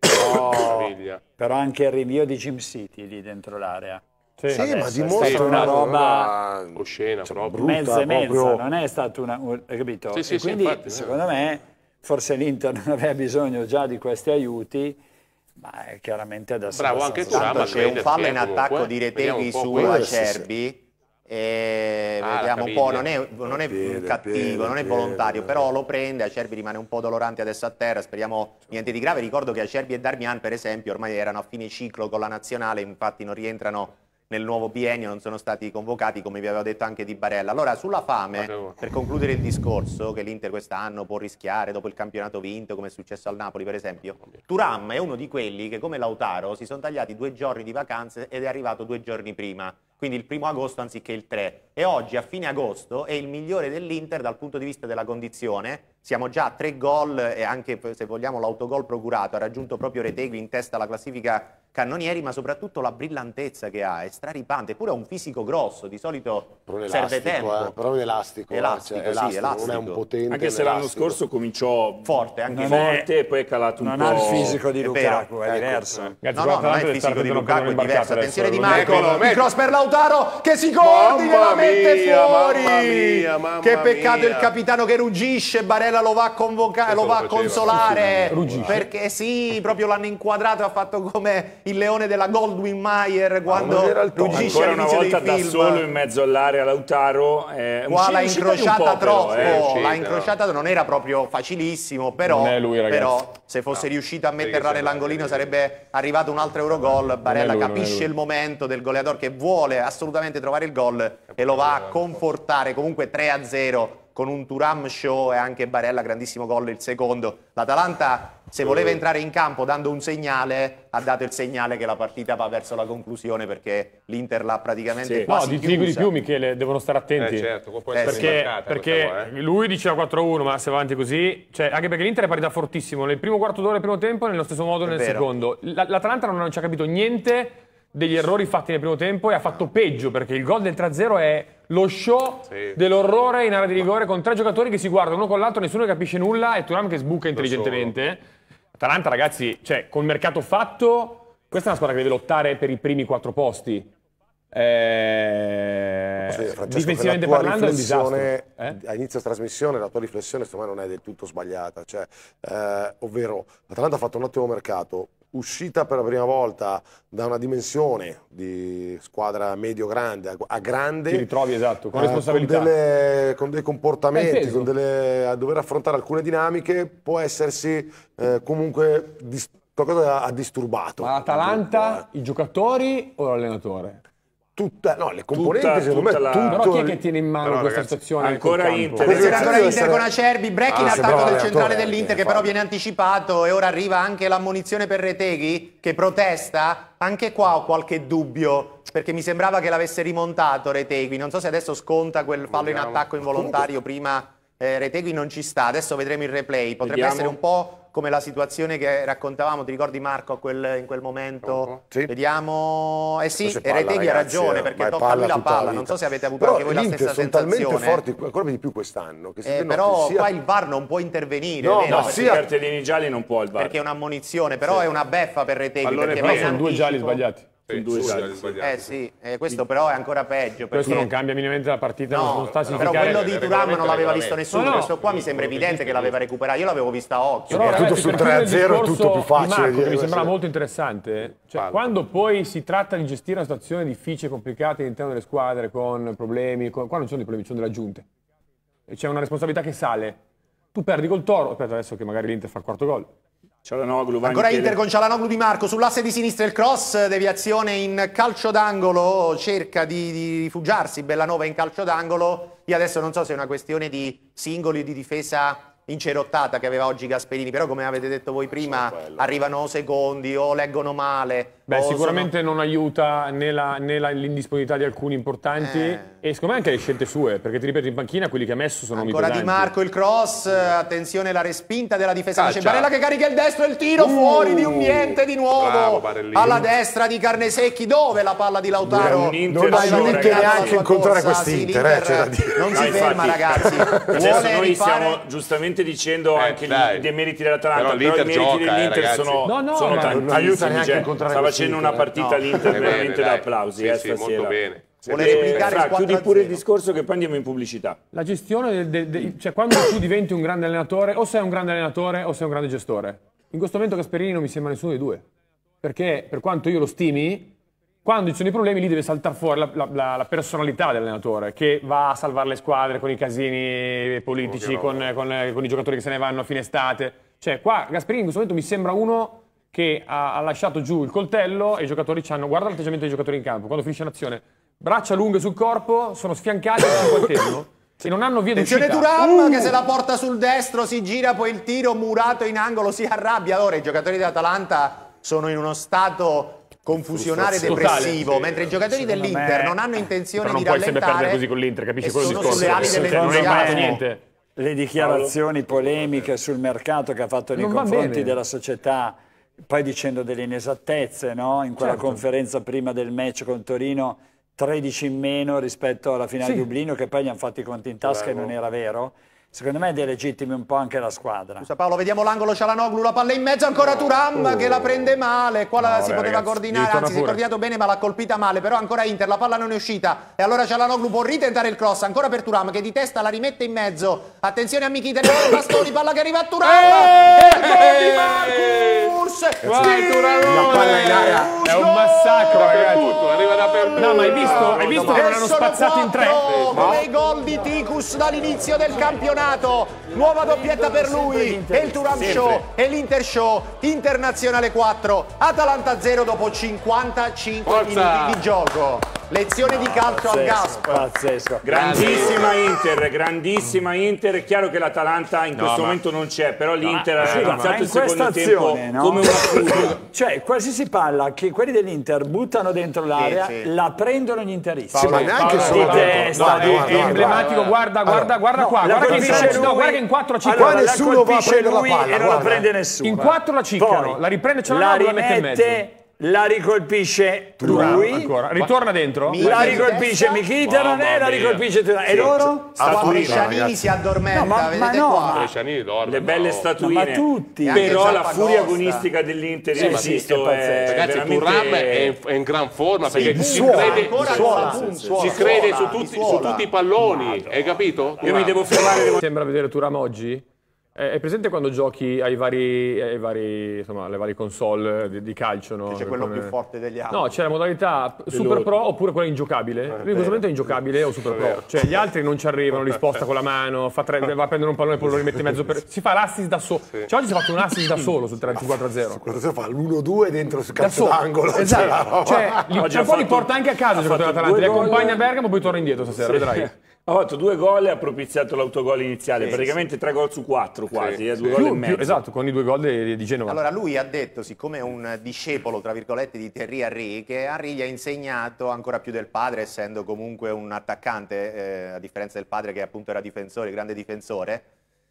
Però anche il rinvio di Jim City lì dentro l'area. Sì, ma dimostra una roba oscena, proprio mezza e mezza, non è stato capito? Sì, quindi infatti, secondo me forse l'Inter non aveva bisogno già di questi aiuti, ma è chiaramente adesso. Bravo anche Thuram, c'è un fallo in attacco di Retegui su Acerbi. Vediamo un po', non è cattivo, non è volontario, però lo prende. Acerbi rimane un po' dolorante adesso a terra, speriamo niente di grave. Ricordo che Acerbi e Darmian, per esempio, ormai erano a fine ciclo con la nazionale, infatti non rientrano nel nuovo biennio, non sono stati convocati, come vi avevo detto anche Di Barella. Allora, sulla fame, per concludere il discorso, che l'Inter quest'anno può rischiare dopo il campionato vinto, come è successo al Napoli per esempio, Thuram è uno di quelli che, come Lautaro, si sono tagliati 2 giorni di vacanze ed è arrivato 2 giorni prima, quindi il 1° agosto anziché il 3, e oggi a fine agosto è il migliore dell'Inter dal punto di vista della condizione. Siamo già a 3 gol e anche, se vogliamo, l'autogol procurato, ha raggiunto proprio Retegui in testa alla classifica cannonieri, ma soprattutto la brillantezza che ha, è straripante, eppure ha un fisico grosso, di solito serve tempo. Però è elastico, elastico. Non è un potente. Anche se l'anno scorso cominciò forte, e poi è calato un po'. Non ha il fisico di Lukaku, è diverso. No, non è il fisico di Lukaku, è diverso. Attenzione Di Marco, il cross per Lautaro che si coordina e la mette fuori. Che peccato il capitano che ruggisce, Barella lo va a convocare, lo va a consolare. Perché sì, proprio l'hanno inquadrato e ha fatto come il leone della Goldwyn Mayer quando ruggisce ancora una volta da solo in mezzo all'area Lautaro. Qua l'ha incrociata troppo, l'ha incrociata, non era proprio facilissimo, però se fosse riuscito a metterla nell'angolino sarebbe arrivato un altro Eurogol. Barella capisce il momento del goleador che vuole assolutamente trovare il gol e lo va a confortare. Comunque 3-0 con un Thuram show, e anche Barella grandissimo gol il secondo. L'Atalanta, se voleva entrare in campo dando un segnale, ha dato il segnale che la partita va verso la conclusione, perché l'Inter l'ha praticamente quasi chiusa. Dico di più, Michele, devono stare attenti. Certo, può essere perché lui diceva 4-1, ma se va avanti così, cioè, anche perché l'Inter è partita fortissimo nel primo quarto d'ora del primo tempo e nello stesso modo nel secondo. L'Atalanta non ci ha capito niente degli errori fatti nel primo tempo e ha fatto peggio, perché il gol del 3-0 è lo show dell'orrore in area di rigore con 3 giocatori che si guardano uno con l'altro, nessuno capisce nulla, e Thuram che sbuca intelligentemente. Atalanta, ragazzi, cioè, col mercato fatto, questa è una squadra che deve lottare per i primi 4 posti. Difensivamente parlando è un disastro. A inizio trasmissione la tua riflessione secondo me non è del tutto sbagliata, cioè, ovvero l'Atalanta ha fatto un ottimo mercato, uscita per la prima volta da una dimensione di squadra medio-grande a grande. Ti ritrovi, con responsabilità. Con dei comportamenti, a dover affrontare alcune dinamiche, può essersi comunque qualcosa ha disturbato. Ma l'Atalanta, i giocatori o l'allenatore? Le componenti secondo me però chi è che tiene in mano questa situazione? Ancora Inter. Ancora Inter con Acerbi, break in attacco del centrale dell'Inter che però viene anticipato, e ora arriva anche l'ammonizione per Retegui che protesta. Anche qua ho qualche dubbio, perché mi sembrava che l'avesse rimontato Retegui, non so se adesso sconta quel fallo in attacco involontario prima. Retegui non ci sta, adesso vedremo il replay, potrebbe essere un po' come la situazione che raccontavamo, ti ricordi Marco in quel momento? Sì. Vediamo, sì, palla, Retegui ha ragazzi, ragione perché tocca lui la palla, non so se avete avuto però anche voi la stessa sono sensazione. talmente forti, ancora di più quest'anno. Che però qua il VAR non può intervenire, no, vero? No, se cartellini gialli non può il VAR. Perché è un'ammonizione, però è una beffa per Retegui. Perché Però sono 2 gialli sbagliati. questo però è ancora peggio. Questo non cambia minimamente la partita, non sta a però significare... quello di Thuram non l'aveva visto nessuno, questo qua mi sembra evidente che l'aveva recuperato, io l'avevo vista a occhio. Però tutto sul 3-0 è tutto più facile. Marco, che mi sembrava molto interessante, cioè, quando poi si tratta di gestire una situazione difficile, complicata all'interno delle squadre, con problemi, qua non ci sono dei problemi, ci sono delle aggiunte. C'è una responsabilità che sale. Tu perdi col Toro, aspetta adesso che magari l'Inter fa il quarto gol. Ancora Inter con Cialanoglu Di Marco sull'asse di sinistra, il cross, deviazione in calcio d'angolo, cerca di rifugiarsi Bellanova in calcio d'angolo. Io adesso non so se è una questione di singoli di difesa incerottata che aveva oggi Gasperini, però come avete detto voi prima arrivano secondi o leggono male. Beh, sicuramente non aiuta né l'indisponibilità di alcuni importanti e secondo me anche le scelte sue, perché ti ripeto, in panchina quelli che ha messo sono ancora pesanti. Di Marco il cross, attenzione la respinta della difesa di Barella che carica il destro e il tiro fuori di un niente di nuovo alla destra di Carnesecchi, dove la palla di Lautaro non aiuta neanche incontrare quest'Inter, non si ferma ragazzi. Adesso noi stiamo giustamente dicendo anche dei meriti dell'Atalanta, però i meriti dell'Inter sono tantissimi. Facendo una partita l'Inter veramente da applausi sì, molto bene. Chiudi pure il discorso che poi andiamo in pubblicità. La gestione, cioè quando tu diventi un grande allenatore, o sei un grande allenatore o sei un grande gestore. In questo momento Gasperini non mi sembra nessuno dei due, perché per quanto io lo stimi, quando ci sono i problemi lì deve saltare fuori la personalità dell'allenatore, che va a salvare le squadre con i casini politici, con i giocatori che se ne vanno a fine estate. Cioè qua Gasperini in questo momento mi sembra uno che ha lasciato giù il coltello e i giocatori hanno... Guarda l'atteggiamento dei giocatori in campo, quando finisce l'azione. Braccia lunghe sul corpo, sono sfiancati al 50° e non hanno via d'uscita. Attenzione Thuram che se la porta sul destro, si gira, poi il tiro murato in angolo, si arrabbia. Ora i giocatori dell'Atalanta sono in uno stato confusionale depressivo, mentre i giocatori dell'Inter non hanno intenzione di rallentare. Non puoi sempre perdere così con l'Inter, capisci quello discorso? Sulle ali Non è mai niente. Le dichiarazioni polemiche sul mercato che ha fatto nei confronti della società, poi dicendo delle inesattezze, no? In quella conferenza prima del match con Torino, 13 in meno rispetto alla finale di Dublino, che poi gli hanno fatto i conti in tasca e non era vero. Secondo me delegittimi un po' anche la squadra. Scusa Paolo, vediamo l'angolo, Cialanoglu, la palla in mezzo, ancora Thuram che la prende male. Qua si poteva coordinare, anzi si è coordinato bene ma l'ha colpita male, però ancora Inter, la palla non è uscita. E allora Cialanoglu può ritentare il cross, ancora per Thuram che di testa la rimette in mezzo. Attenzione a Mkhitaryan, Bastoni, palla che arriva a Thuram. E il gol di Marcus! La palla in aria è un massacro, ragazzi. Arriva dappertutto. No, ma hai visto che non hanno spazzato in tre? Come i gol di Ticus dall'inizio del campionato. Nuova doppietta per lui, e il Thuram Show e l'Inter Show, Internazionale 4, Atalanta 0 dopo 55 minuti di gioco. Lezione di calcio al Gasp. Pazzesco. Grandissima Inter. È chiaro che l'Atalanta in questo momento non c'è, però l'Inter ha iniziato il secondo tempo come una furia. Cioè, qualsiasi palla che quelli dell'Inter buttano dentro l'area, la prendono gli interisti. Sì, ma neanche solo di testa. È emblematico, guarda qua, guarda che in 4 la ciccano. Qua nessuno va a prendere la palla e non la prende nessuno. In 4 la ciccano, la riprende Cialanoglu e la mette in mezzo. La ricolpisce lui, ancora. Ritorna dentro, la ricolpisce Mkhitaryan e la ricolpisce Thuram. E loro? Brescianini si addormenta, vedete qua. Brescianini dorme. Le belle statuine. Ma tutti. Però la furia agonistica dell'Inter, io insisto, è ragazzi, Thuram è in gran forma perché si crede su tutti i palloni, hai capito? Io mi devo fermare. Sembra vedere Thuram oggi. È presente quando giochi alle varie console di calcio, no? C'è quello più forte degli altri. No, c'è la modalità Super Pro oppure quella ingiocabile. Lui in questo momento è ingiocabile o Super Pro. Cioè gli altri non ci arrivano, li sposta con la mano, va a prendere un pallone e poi lo rimette in mezzo. Si fa l'assist da solo. Cioè oggi si è fatto un assist da solo sul 34-0. Quando si fa l'1-2 dentro il calcio d'angolo. Esatto. Cioè, poi li porta anche a casa il giocatore dell'Atalanta. Li accompagna a Bergamo e poi torna indietro stasera, vedrai. Ha fatto 2 gol e ha propiziato l'autogol iniziale, praticamente 3 gol su 4 quasi, 2 gol e mezzo. Esatto, con i 2 gol di Genova. Allora lui ha detto, siccome è un discepolo tra virgolette di Thierry Henry, che Henry gli ha insegnato ancora più del padre, essendo comunque un attaccante, a differenza del padre che appunto era difensore, grande difensore,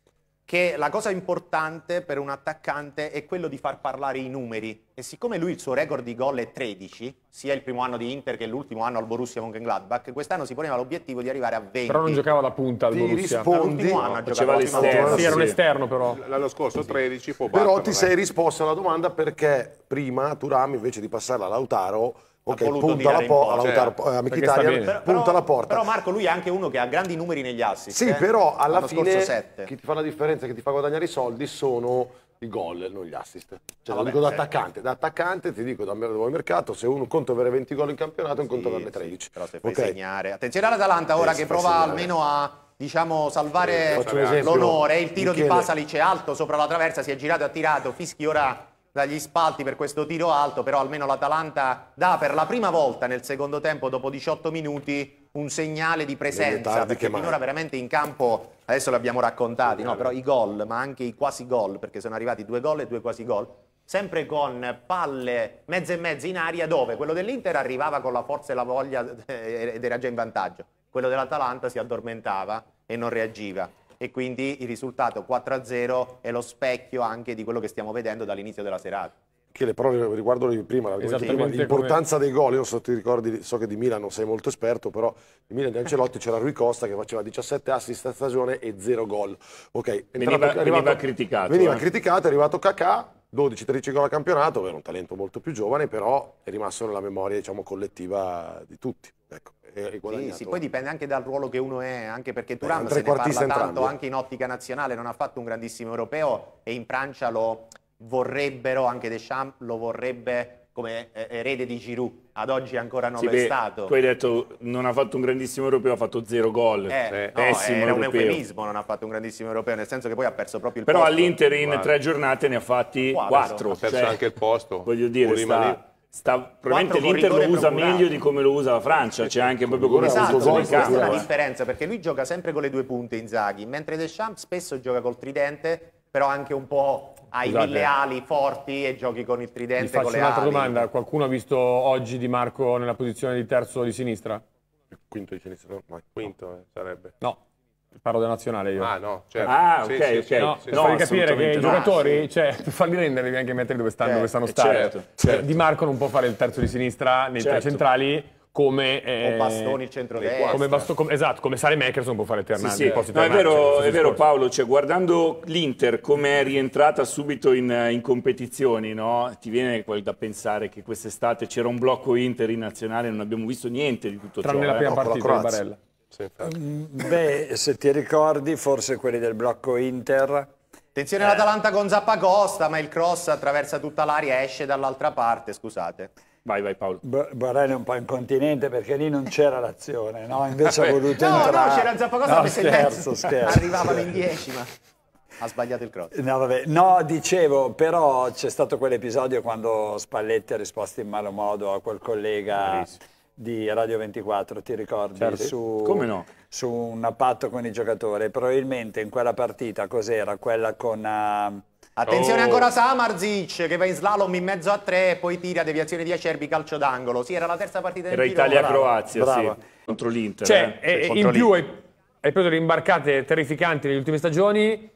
che la cosa importante per un attaccante è quello di far parlare i numeri, e siccome lui il suo record di gol è 13, sia il primo anno di Inter che l'ultimo anno al Borussia Mönchengladbach, quest'anno si poneva l'obiettivo di arrivare a 20. Però non giocava la punta al Borussia. L'ultimo anno faceva l'esterno. Sì, era un esterno però. L'anno scorso 13 può battere. Però ti sei risposto alla domanda perché prima Thuram, invece di passarla a Lautaro, punta alla porta, punta alla porta. Però Marco, lui è anche uno che ha grandi numeri negli assist. Sì, però alla fine chi ti fa la differenza, che ti fa guadagnare i soldi sono i gol, non gli assist. Cioè, lo dico da attaccante. Da attaccante ti dico, da mercato, se uno conta avere 20 gol in campionato, un conto averne 13. Però se fai segnare. Attenzione all'Atalanta ora che prova almeno a, diciamo, salvare l'onore. Il tiro di Pasalic è alto sopra la traversa, si è girato e ha tirato. Fischi ora dagli spalti per questo tiro alto, però almeno l'Atalanta dà per la prima volta nel secondo tempo, dopo 18 minuti, un segnale di presenza, perché finora veramente in campo, adesso l'abbiamo raccontati, no? Però i gol, ma anche i quasi gol, perché sono arrivati 2 gol e 2 quasi gol, sempre con palle mezze e mezze in aria, dove quello dell'Inter arrivava con la forza e la voglia ed era già in vantaggio, quello dell'Atalanta si addormentava e non reagiva. E quindi il risultato 4-0 è lo specchio anche di quello che stiamo vedendo dall'inizio della serata. Che le prove riguardo prima, l'importanza dei gol, io so, ti ricordi, so che di Milan non sei molto esperto, però in Milan di Ancelotti c'era Rui Costa che faceva 17 assist a stagione e 0 gol. Okay, veniva criticato. Veniva criticato, è arrivato Kakà, 12-13 gol a campionato, era un talento molto più giovane, però è rimasto nella memoria, diciamo, collettiva di tutti. Ecco. Sì, poi dipende anche dal ruolo che uno è, anche perché Thuram se ne parla tanto anche in ottica nazionale, non ha fatto un grandissimo europeo e in Francia lo vorrebbero, anche Deschamps lo vorrebbe come erede di Giroud, ad oggi ancora non è stato. Tu hai detto non ha fatto un grandissimo europeo, ha fatto 0 gol, pessimo era europeo. Un eufemismo, non ha fatto un grandissimo europeo, nel senso che poi ha perso proprio il posto. Però all'Inter in 3 giornate ne ha fatti 4. Ha perso anche il posto. Voglio dire, probabilmente l'Inter lo usa meglio di come lo usa la Francia, c'è anche proprio come questa è la differenza, perché lui gioca sempre con le 2 punte Inzaghi, mentre Deschamps spesso gioca col tridente, però anche un po' hai 1000 ali forti e giochi con il tridente, con le ali. Faccio un'altra domanda, qualcuno ha visto oggi Di Marco nella posizione di terzo di sinistra? Quinto di sinistra, no, quinto sarebbe. No. Parlo della nazionale io. Ah, no, certo. Ok. No, per farvi capire che i giocatori, cioè, per farli rendere devi anche mettere dove stanno stare. Certo. Di Marco non può fare il terzo di sinistra nei 3 centrali come o Bastoni il centrodestra. Come Saelemaekers non può fare Ternani. Sì. No, è vero Paolo, cioè, guardando l'Inter come è rientrata subito in competizioni, no? Ti viene da pensare che quest'estate c'era un blocco Inter in nazionale e non abbiamo visto niente di tutto ciò. Tranne la prima partita di Barella. Beh, se ti ricordi, forse quelli del blocco Inter. Attenzione all'Atalanta con Zappacosta, ma il cross attraversa tutta l'area, esce dall'altra parte, scusate. Vai Paolo. Barella è un po' incontinente perché lì non c'era l'azione, no? Invece ha voluto entrare. No, c'era Zappacosta, scherzo. Arrivavano in 10, ma ha sbagliato il cross. No, dicevo, però c'è stato quell'episodio quando Spalletti ha risposto in malo modo a quel collega di Radio 24, ti ricordi? Certo. Come no? Su un appatto con i giocatori. Probabilmente in quella partita, cos'era? Quella con... Attenzione ancora Samardzic che va in slalom in mezzo a 3 e poi tira deviazione di Acerbi, calcio d'angolo. Sì, era la terza partita del giro. Era Italia-Croazia, sì, contro l'Inter. Cioè, in più hai preso delle imbarcate terrificanti nelle ultime stagioni.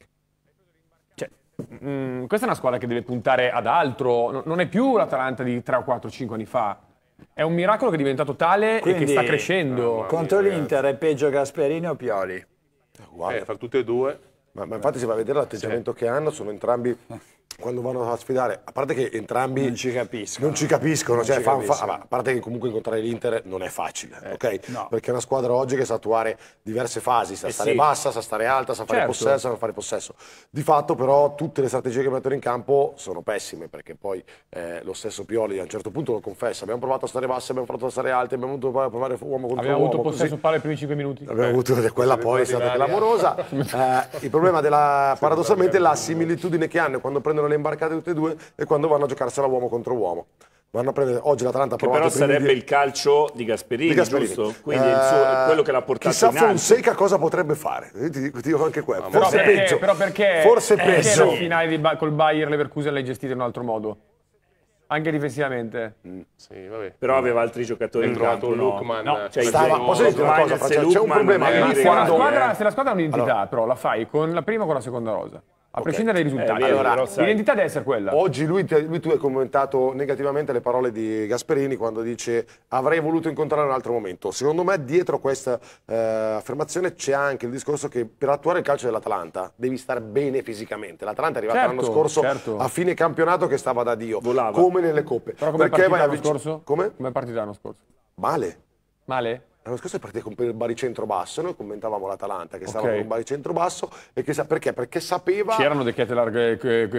Questa è una squadra che deve puntare ad altro. Non è più l'Atalanta di 3 o 4 5 anni fa. È un miracolo che è diventato tale. Quindi, e che sta crescendo. Contro l'Inter è peggio Gasperini o Pioli? Fra tutte e due. Ma infatti si va a vedere l'atteggiamento che hanno, sono entrambi, quando vanno a sfidare, a parte che entrambi non ci capiscono, a parte che comunque incontrare l'Inter non è facile, ok? No. Perché è una squadra oggi che sa attuare diverse fasi, sa stare bassa, sa stare alta, sa fare possesso, sa non fare possesso. Di fatto però tutte le strategie che mettono in campo sono pessime, perché poi lo stesso Pioli a un certo punto lo confessa, abbiamo provato a stare bassi, abbiamo provato a stare alti, abbiamo voluto provare uomo contro uomo. Abbiamo avuto possesso palla i primi 5 minuti. Abbiamo avuto quella poi è stata clamorosa. Il problema paradossalmente è la similitudine che hanno quando prendono le imbarcate tutte e due e quando vanno a giocarsela uomo contro uomo. Vanno a prendere, oggi l'Atalanta ha provato però sarebbe il calcio di Gasperini, giusto? Quindi quello che l'ha portato chissà in alto. Fonseca cosa potrebbe fare, ti dico anche quello. Forse peggio. Però perché forse peggio. La finale col Bayer Leverkusen l'hai gestita in un altro modo? Anche difensivamente. Sì, vabbè. Però aveva altri giocatori in trovato campo, Lookman. no? Cioè, posso dire una cosa, c'è un problema. Se la squadra ha un'identità, però la fai con la prima o con la seconda rosa. A prescindere dai risultati. L'identità deve essere quella. Oggi tu hai commentato negativamente le parole di Gasperini quando dice avrei voluto incontrare un altro momento. Secondo me dietro questa affermazione c'è anche il discorso che per attuare il calcio dell'Atalanta devi stare bene fisicamente. L'Atalanta è arrivata l'anno scorso a fine campionato che stava da Dio. Volava. Come nelle coppe. Però come è partita l'anno scorso? Come è partita l'anno scorso? Male. Male? L'anno scorso è partita con il baricentro basso, noi commentavamo l'Atalanta che stava con un baricentro basso e che perché? Perché sapeva... C'erano De Ketelaere,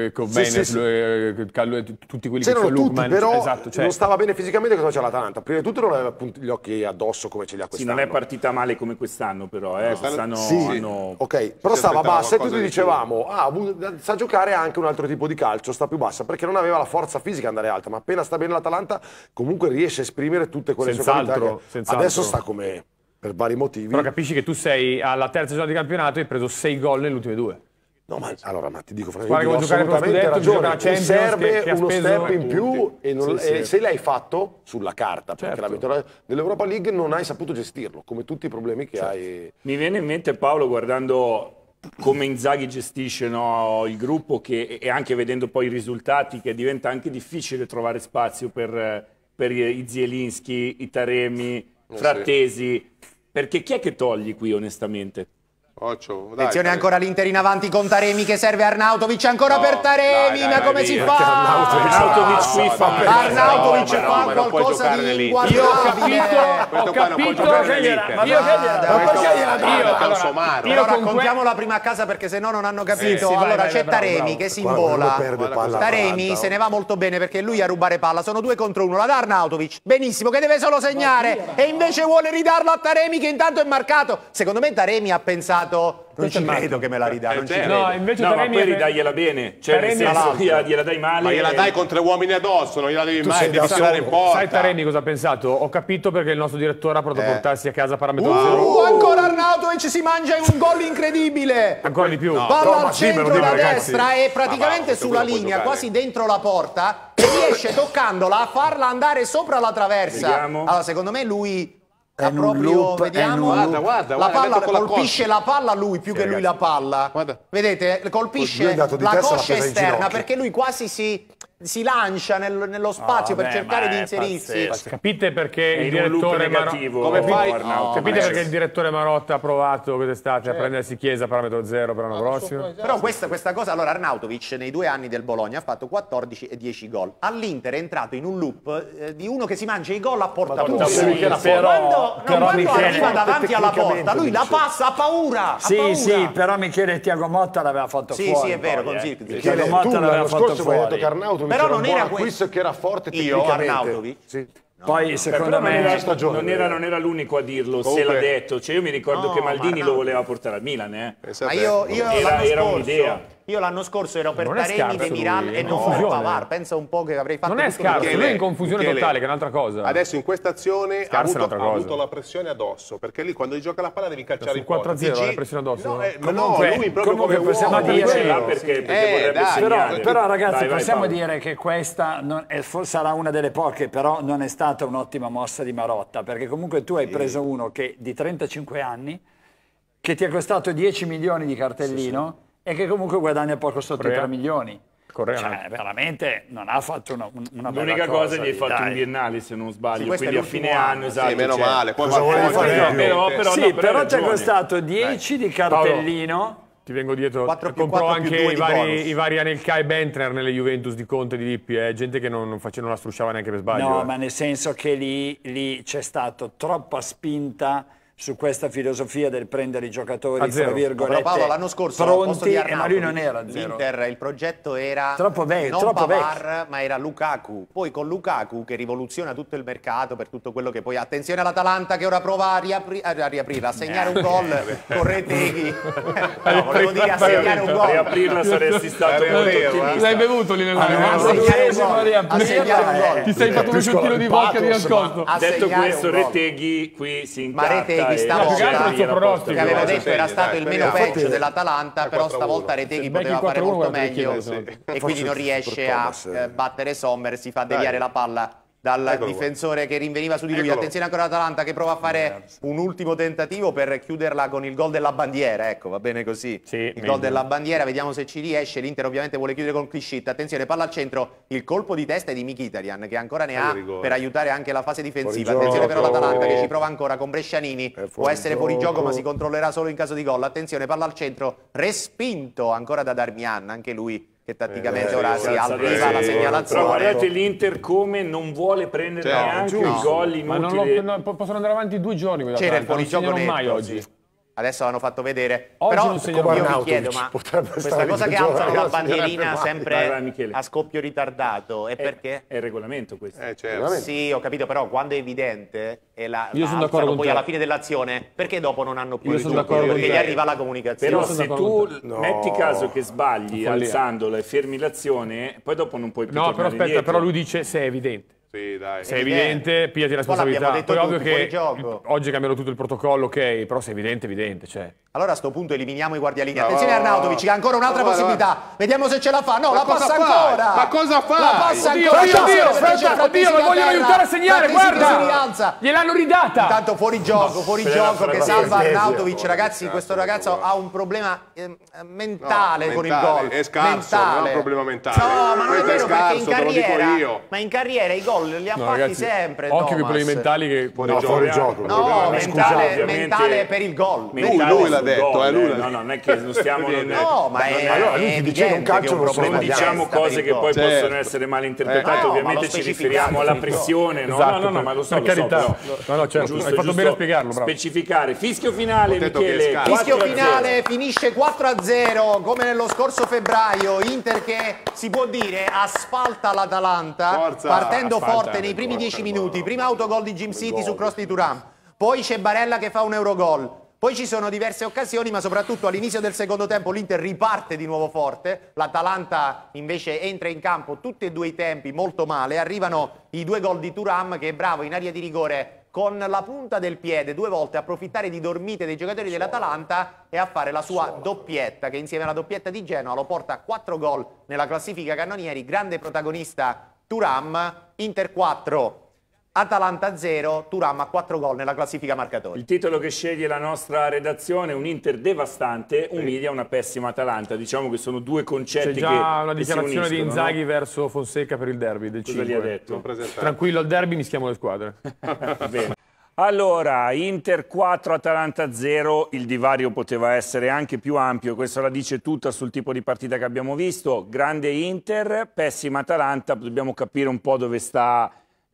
tutti quelli c'erano che tutti, però non stava bene fisicamente. Cosa faceva l'Atalanta? Prima di tutto non aveva gli occhi addosso come ce li ha quest'anno. Sì, non è partita male come quest'anno però, quest'anno hanno... Ok, però stava bassa e tutti dicevamo sa giocare anche un altro tipo di calcio, sta più bassa, perché non aveva la forza fisica andare alta, ma appena sta bene l'Atalanta comunque riesce a esprimere tutte quelle sue qualità. Adesso sta come per vari motivi. Però capisci che tu sei alla terza giornata di campionato e hai preso 6 gol nelle ultime 2. No, ma allora ti dico assolutamente ragione. Serve uno step in più e se l'hai fatto sulla carta, perché la vittoria dell'Europa League non hai saputo gestirlo, come tutti i problemi che hai. Mi viene in mente, Paolo, guardando come Inzaghi gestisce il gruppo e anche vedendo poi i risultati, che diventa anche difficile trovare spazio per i Zielinski, i Taremi, Frattesi, perché chi è che togli qui onestamente? Attenzione, ancora l'Inter in avanti con Taremi che serve Arnautovic, ancora per Taremi, ma come si fa? Arnautovic fa qualcosa di inguardabile. Ho capito io raccontiamo la prima a casa perché se no non hanno capito. Allora c'è Taremi che si imbola. Taremi se ne va molto bene perché lui a rubare palla, sono 2 contro 1, la dà Arnautovic, benissimo, che deve solo segnare e invece vuole ridarlo a Taremi che intanto è marcato. Secondo me Taremi ha pensato non ci credo che me la ridà, non ci credo. No, invece Taremi ma poi ridagliela bene, cioè nel senso gliela dai male. Ma gliela dai con 3 uomini addosso, non gliela devi mai, devi tirare in porta. Sai Taremi cosa ha pensato? Ho capito perché il nostro direttore ha provato a portarsi a casa parametro 0. Ancora Arnautovic si mangia un gol incredibile. Ancora di più. Palla al centro da destra e praticamente sulla linea, quasi dentro la porta, e riesce toccandola a farla andare sopra la traversa. Allora secondo me lui ha proprio, vediamo, guarda, la palla colpisce la palla lui più che lui la palla. Vedete, colpisce la coscia esterna perché lui quasi si lancia nello spazio per cercare di inserirsi. Capite perché il direttore Marotta ha provato quest'estate a prendersi Chiesa parametro 0 per l'anno prossimo? Però questa cosa, allora Arnautovic nei 2 anni del Bologna ha fatto 14 e 10 gol. All'Inter è entrato in un loop di uno che si mangia i gol a porta vuota. Quando arriva davanti alla porta, lui la passa, ha paura. Sì, però Michele Thiago Motta l'aveva fatto fuori. Sì, è vero, così. Thiago Motta l'aveva fatto fuori. Però non era questo che era forte tecnicamente. Arnautovic. Sì. Poi secondo me non era l'unico a dirlo, se l'ha detto. Cioè io mi ricordo che Maldini lo voleva portare al Milan, Ma era un'idea. Io l'anno scorso ero per Taremi, Demiral e non per Pavard. Pensa un po' che avrei fatto. Non è scarso, lui è in confusione totale, che è un'altra cosa. Adesso in questa azione ha avuto la pressione addosso, perché lì quando gli gioca la palla devi calciare in porta. 4-0 la pressione addosso. Lui proprio come possiamo dire perché vorrebbe segnare. Però ragazzi, possiamo dire che questa sarà una delle poche, però non è stata un'ottima mossa di Marotta, perché comunque tu hai preso uno che di 35 anni che ti è costato 10 milioni di cartellino e che comunque guadagna poco sotto i 3 milioni. Cioè, veramente non ha fatto una bella cosa. L'unica cosa gli hai fatto un biennale, se non sbaglio, quindi a fine anno, esatto. Meno male. Poi però ti è costato 10 di cartellino. Ti vengo dietro, comprò anche i vari Anelka e Bentner nelle Juventus di Conte e di Lippi, gente che non la strusciava neanche per sbaglio. No, ma nel senso che lì c'è stato troppa spinta su questa filosofia del prendere i giocatori tra virgolette Paolo, l'anno scorso pronti, ma lui non era zero. L'Inter, il progetto era troppo vecchio, non Pavard, ma era Lukaku. Poi con Lukaku che rivoluziona tutto il mercato per tutto quello che poi attenzione all'Atalanta che ora prova a riaprirla, a segnare un gol con Reteghi. No, volevo dire a segnare un gol. A riaprirla saresti stato molto ottimista. L'hai bevuto lì nel a segnare un gol. Ti sei fatto uno sciottino di vodka di nascosto. Detto questo, Reteghi qui si incazza Retegui stavolta, che avevo detto era stato il meno peggio dell'Atalanta, però stavolta Retegui poteva fare molto meglio e quindi non riesce a battere Sommer, si fa deviare la palla dal difensore che rinveniva su di lui. Attenzione ancora l'Atalanta che prova a fare un ultimo tentativo per chiuderla con il gol della bandiera, ecco, va bene così, il gol della bandiera, vediamo se ci riesce. L'Inter ovviamente vuole chiudere con Clichy. Attenzione, palla al centro, il colpo di testa è di Mkhitaryan che ancora ne ha per aiutare anche la fase difensiva. Attenzione però l'Atalanta che ci prova ancora con Brescianini, può essere fuori gioco ma si controllerà solo in caso di gol. Attenzione, palla al centro, respinto ancora da Darmian, anche lui che tatticamente ora si alza la segnalazione. Però guardate l'Inter come non vuole prendere neanche il gol inutile. Ma possono andare avanti 2 giorni. C'era il fuorigioco mai oggi. Adesso l'hanno fatto vedere. Oggi però io mi chiedo, ma questa cosa che alzano la bandierina sempre a scoppio ritardato è perché? È il regolamento questo. Certo. Sì, ho capito, però quando è evidente e io sono d'accordo con poi te. alla fine dell'azione, perché dopo non hanno più io sono d'accordo con perché te. gli arriva la comunicazione. Però se tu metti caso che sbagli alzandola e fermi l'azione, poi dopo non puoi più tornare però aspetta, indietro. però lui dice se è evidente. Sì, dai. Se è evidente, pigliati la responsabilità. Poi Poi ovvio tutti, che gioco. oggi cambiano tutto il protocollo, ok, però se è evidente, evidente. Cioè. Allora a sto punto eliminiamo i guardialini. Attenzione Arnautovic che ha ancora un'altra possibilità. Vediamo se ce la fa. No, la passa ancora. Ma cosa fa? La passa Oddio, ancora. oddio, lo vogliono aiutare a segnare, guarda! Gliel'hanno ridata! Intanto fuori gioco che salva Arnautovic. Ragazzi, questo ragazzo ha un problema mentale con il gol. È scarso, non è un problema mentale. No, ma non è vero perché in te lo dico carriera, io. ma in carriera i gol li ha fatti sempre. Occhio che problemi mentali che fuori gioco. No, mentale per il gol. Lui l'ha detto, lui No, non è che non stiamo... No, ma allora lui ti dice un calcio non Non diciamo cose che poi possono essere mal interpretate, ovviamente ci riferiamo alla pressione, no? No, ma lo so, per carità. No, certo, hai fatto bene a spiegarlo, bravo. Specificare. Fischio finale, Michele. Fischio finale, finisce 4-0 come nello scorso febbraio. Inter che si può dire asfalta l'Atalanta partendo forte nei primi 10 minuti. Prima autogol di Jim City su cross di Thuram, poi c'è Barella che fa un Eurogol. Poi ci sono diverse occasioni, ma soprattutto all'inizio del secondo tempo l'Inter riparte di nuovo forte, l'Atalanta invece entra in campo tutti e due i tempi molto male, arrivano i 2 gol di Thuram che è bravo in area di rigore con la punta del piede 2 volte a approfittare di dormite dei giocatori dell'Atalanta e a fare la sua doppietta che insieme alla doppietta di Genoa lo porta a 4 gol nella classifica cannonieri, grande protagonista Thuram. Inter 4. Atalanta 0, Thuram a 4 gol nella classifica marcatori. Il titolo che sceglie la nostra redazione, un Inter devastante, umilia una pessima Atalanta. Diciamo che sono 2 concetti che c'è già una dichiarazione di uniscono, Inzaghi no? verso Fonseca per il derby del 5. Cosa gli ha detto? Tranquillo al derby, mischiamo le squadre. Bene. Allora, Inter 4, Atalanta 0, il divario poteva essere anche più ampio, questo la dice tutta sul tipo di partita che abbiamo visto. Grande Inter, pessima Atalanta, dobbiamo capire un po' dove sta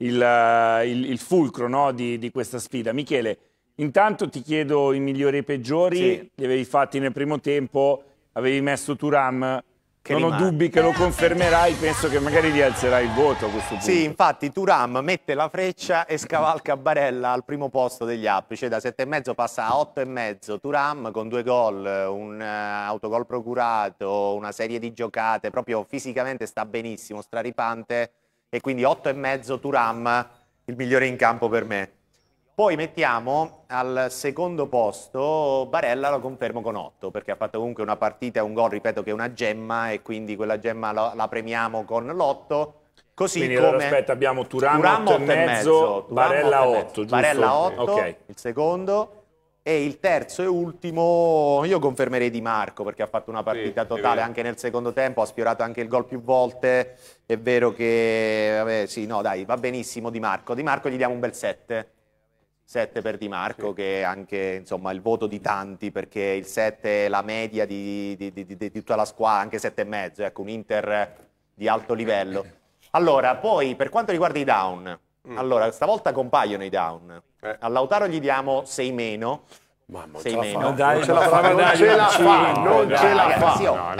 il fulcro, no, di questa sfida. Michele, intanto ti chiedo i migliori e i peggiori, li avevi fatti nel primo tempo, avevi messo Thuram, non ho dubbi che lo confermerai, penso che magari gli alzerai il voto a questo punto. Sì, infatti Thuram mette la freccia e scavalca Barella al primo posto degli app, cioè da 7,5 passa a 8,5. Thuram con 2 gol, un autogol procurato, una serie di giocate, proprio fisicamente sta benissimo, straripante. E quindi 8,5 Thuram, il migliore in campo per me. Poi mettiamo al secondo posto Barella, lo confermo con 8, perché ha fatto comunque una partita e un gol, ripeto, che è una gemma, e quindi quella gemma la premiamo con l'8. Così quindi come... allora, aspetta, abbiamo Thuram 8,5, Barella 8, giusto? Barella 8, okay. Il secondo. E il terzo e ultimo, io confermerei Di Marco perché ha fatto una partita totale anche nel secondo tempo, ha sfiorato anche il gol più volte. È vero che, vabbè, sì, no, dai, va benissimo Di Marco. Di Marco gli diamo un bel 7. 7 per Di Marco, che è anche insomma il voto di tanti, perché il 7 è la media di tutta la squadra, anche 7,5, ecco, un Inter di alto livello. Allora, poi per quanto riguarda i down, allora stavolta compaiono i down. A Lautaro gli diamo 6 meno, Mamma, sei meno. Non ce la fa, non ce la fa, non ce la fa.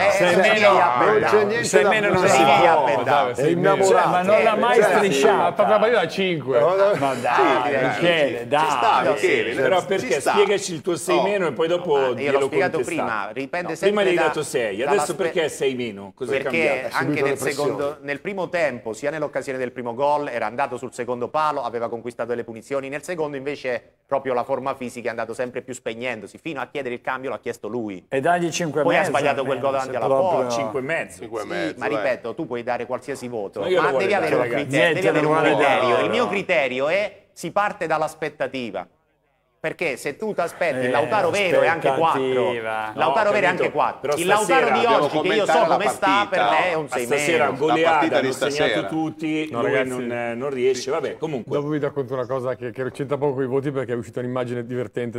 Sei meno non si può. È innamorato. Ma non l'ha mai strisciato. Ha fatto la partita da 5. Ma dai, Michele, dai. Però perché? Spiegaci il tuo 6 meno e poi dopo io l'ho spiegato prima, dipende sempre prima hai dato 6, adesso perché 6 meno? Perché anche nel primo tempo, sia nell'occasione del primo gol, era andato sul secondo palo, aveva conquistato delle punizioni, nel secondo invece proprio la forma fisica è andato sempre più spegnendosi, fino a chiedere il cambio l'ha chiesto lui. E dagli 5 poi ha sbagliato quel gol davanti alla porta. 5,5. Ma ripeto, tu puoi dare qualsiasi voto, ma devi avere un criterio. Il mio criterio è si parte dall'aspettativa. Perché se tu ti aspetti Lautaro vero è anche 4, Lautaro vero è anche 4. Il Lautaro di oggi, che io so come sta, per me è un 6 meno. Stasera goleata, hanno segnato tutti, lui non riesce, vabbè, comunque. Dopo vi racconto una cosa che c'entra poco con i voti, perché è uscita un'immagine divertente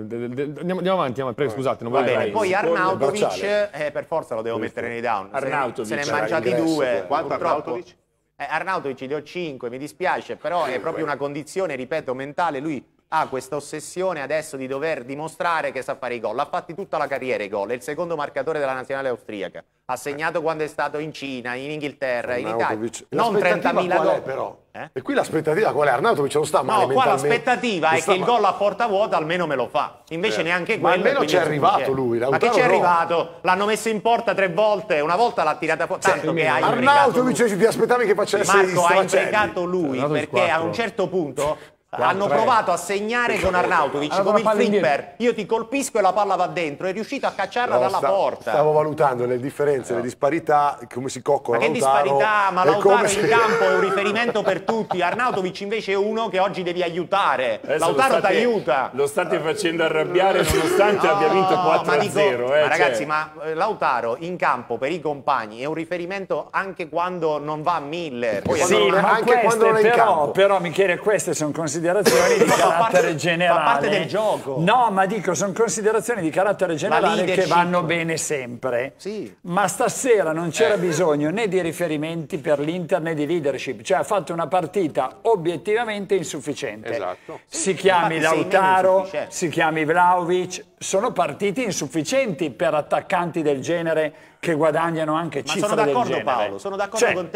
andiamo avanti, prego, scusate, non va bene. Poi Arnautovic, per forza lo devo mettere nei down. Se ne è mangiati 2. Quanto Arnautovic? Arnautovic gli do 5, mi dispiace, però è proprio una condizione, ripeto, mentale. Lui ha questa ossessione adesso di dover dimostrare che sa fare i gol. Ha fatti tutta la carriera i gol, è il secondo marcatore della nazionale austriaca. Ha segnato quando è stato in Cina, in Inghilterra, in Italia. Non 30.000 gol. Però? E qui l'aspettativa qual è? Arnautovic non sta male. No, qua l'aspettativa è che il gol a porta vuota almeno me lo fa. Invece neanche quello. Ma almeno ci è arrivato lui. Ma che ci è arrivato? L'hanno messo in porta 3 volte, una volta l'ha tirata fuori. Tanto che hai Arnautovic ti aspettavi che facesse Marco ha imprecato lui perché a un certo punto hanno provato a segnare con Arnautovic come il flipper. Io ti colpisco e la palla va dentro. È riuscito a cacciarla dalla porta. Stavo valutando le differenze, le disparità, come si coccola. Ma che disparità? Ma Lautaro in campo è un riferimento per tutti. Arnautovic invece è uno che oggi devi aiutare. Lautaro ti aiuta. Lo state facendo arrabbiare nonostante abbia vinto 4-0. Ma ragazzi, ma Lautaro in campo per i compagni è un riferimento anche quando non va a 1000. Poi anche quando non è in campo. Però Michele, queste sono considerazioni di carattere generale. Fa parte del gioco. No, ma dico, sono considerazioni di carattere generale che vanno bene sempre. Sì. Ma stasera non c'era bisogno né di riferimenti per l'Inter né di leadership. Cioè ha fatto una partita obiettivamente insufficiente. Esatto. Si chiami Lautaro, si chiami Vlahovic, sono partite insufficienti per attaccanti del genere che guadagnano anche cifre del genere. Ma sono d'accordo Paolo, sono d'accordo con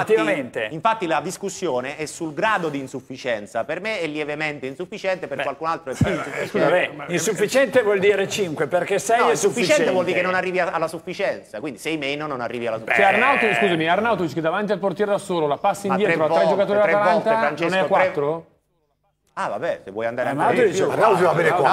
te. Infatti la discussione è sul grado di insufficienza. Per me è lievemente insufficiente, per qualcun altro è più insufficiente. Insufficiente vuol dire 5, perché 6 è sufficiente. Vuol dire che non arrivi alla sufficienza, quindi 6 meno non arrivi alla sufficienza. Arnautovic che davanti al portiere da solo la passa indietro a 3 giocatori dell'Atalanta non è 4? Ah vabbè, se vuoi andare Arnautovic va bene 4.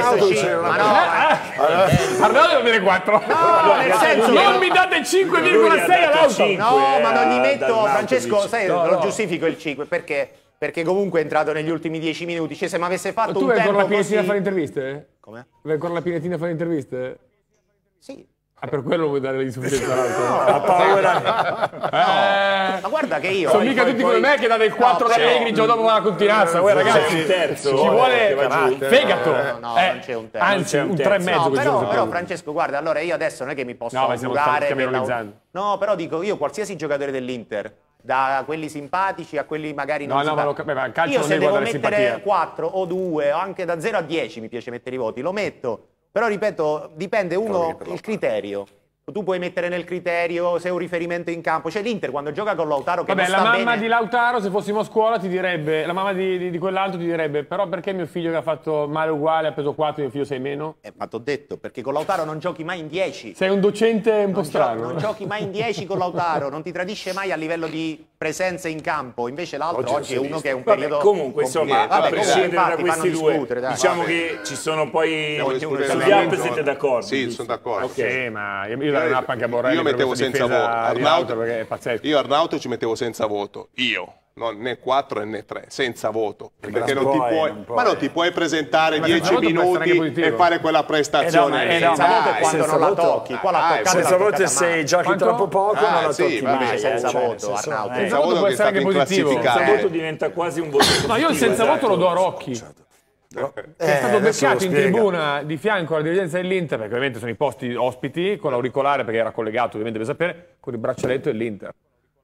Arnautovic va bene 4. No, nel senso non mi date 5,6 all'auto. No, ma non gli metto, Francesco, sai, lo giustifico il 5 perché comunque è entrato negli ultimi 10 minuti. Cioè, se mi avesse fatto un tempo così... Tu vai con la Pinetina a fare interviste? Come? Vai con la Pinetina a fare interviste? Sì. Ah, per quello vuoi dare l'insufficienza all'altro? Ha paura. Ma guarda che io... Sono mica tutti come me che date il 4 da Allegri, il giorno dopo va la continuanza. Voi ragazzi, ci vuole fegato. No, non c'è un terzo. Anzi, un 3,5 però Francesco, guarda, allora io adesso non è che mi posso augurare... No, però dico, io qualsiasi giocatore dell'Inter, da quelli simpatici a quelli magari non simpatici. Io se devo mettere 4 o 2 o anche da 0 a 10 mi piace mettere i voti, lo metto. Però ripeto, dipende il criterio. Tu puoi mettere nel criterio se è un riferimento in campo. Cioè l'Inter quando gioca con Lautaro che la mamma di Lautaro, se fossimo a scuola, ti direbbe, la mamma di quell'altro ti direbbe, però perché mio figlio che ha fatto male uguale ha preso 4 e mio figlio 6 meno? Ma t'ho detto, perché con Lautaro non giochi mai in 10. Sei un docente un po' strano. Non giochi mai in 10 con Lautaro, non ti tradisce mai a livello di presenza in campo. Invece l'altro oggi è uno che è un periodo... Comunque, insomma, a prescindere da questi due, diciamo che ci sono poi... Sugli app siete d'accordo? Sì, sono d'accordo. Sì, ma io darei un'app anche a Borrelli. Io mettevo senza voto. Perché è pazzesco. Io Arnautovic ci mettevo senza voto. Io. Non né 4 né 3, senza voto. Perché non ti puoi presentare 10 minuti e fare quella prestazione. Senza voto è quando non la tocchi. Qua la toccata. Senza voto se giochi troppo poco non la tocchi mai. Senza voto, Arnautovic. Senza voto può essere anche positivo. Senza voto diventa quasi un voto positivo. No, io il senza voto lo do a Rocchi. È stato beccato in tribuna di fianco alla dirigenza dell'Inter, perché ovviamente sono i posti ospiti, con l'auricolare perché era collegato, ovviamente deve sapere, con il braccialetto dell'Inter.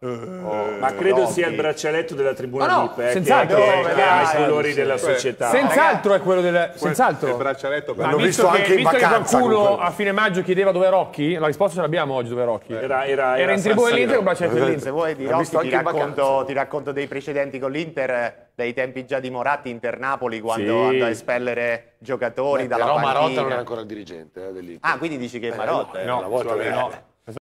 Ma credo sia il braccialetto della tribuna VIP, senz'altro, che ha i colori della società. Senz'altro è quello del... Senz'altro. Il braccialetto l'ho visto anche in vacanza. Visto che qualcuno a fine maggio chiedeva dove è Rocchi, la risposta ce l'abbiamo oggi, dove è Rocchi. Era in tribuna dell'Inter con il braccialetto dell'Inter. Se vuoi di Rocchi ti racconto dei precedenti con l'Inter, dai tempi già di Moratti Inter-Napoli, quando andò a espellere giocatori dalla panchina. Però Marotta non era ancora il dirigente dell'Inter. Ah, quindi dici che Marotta... No,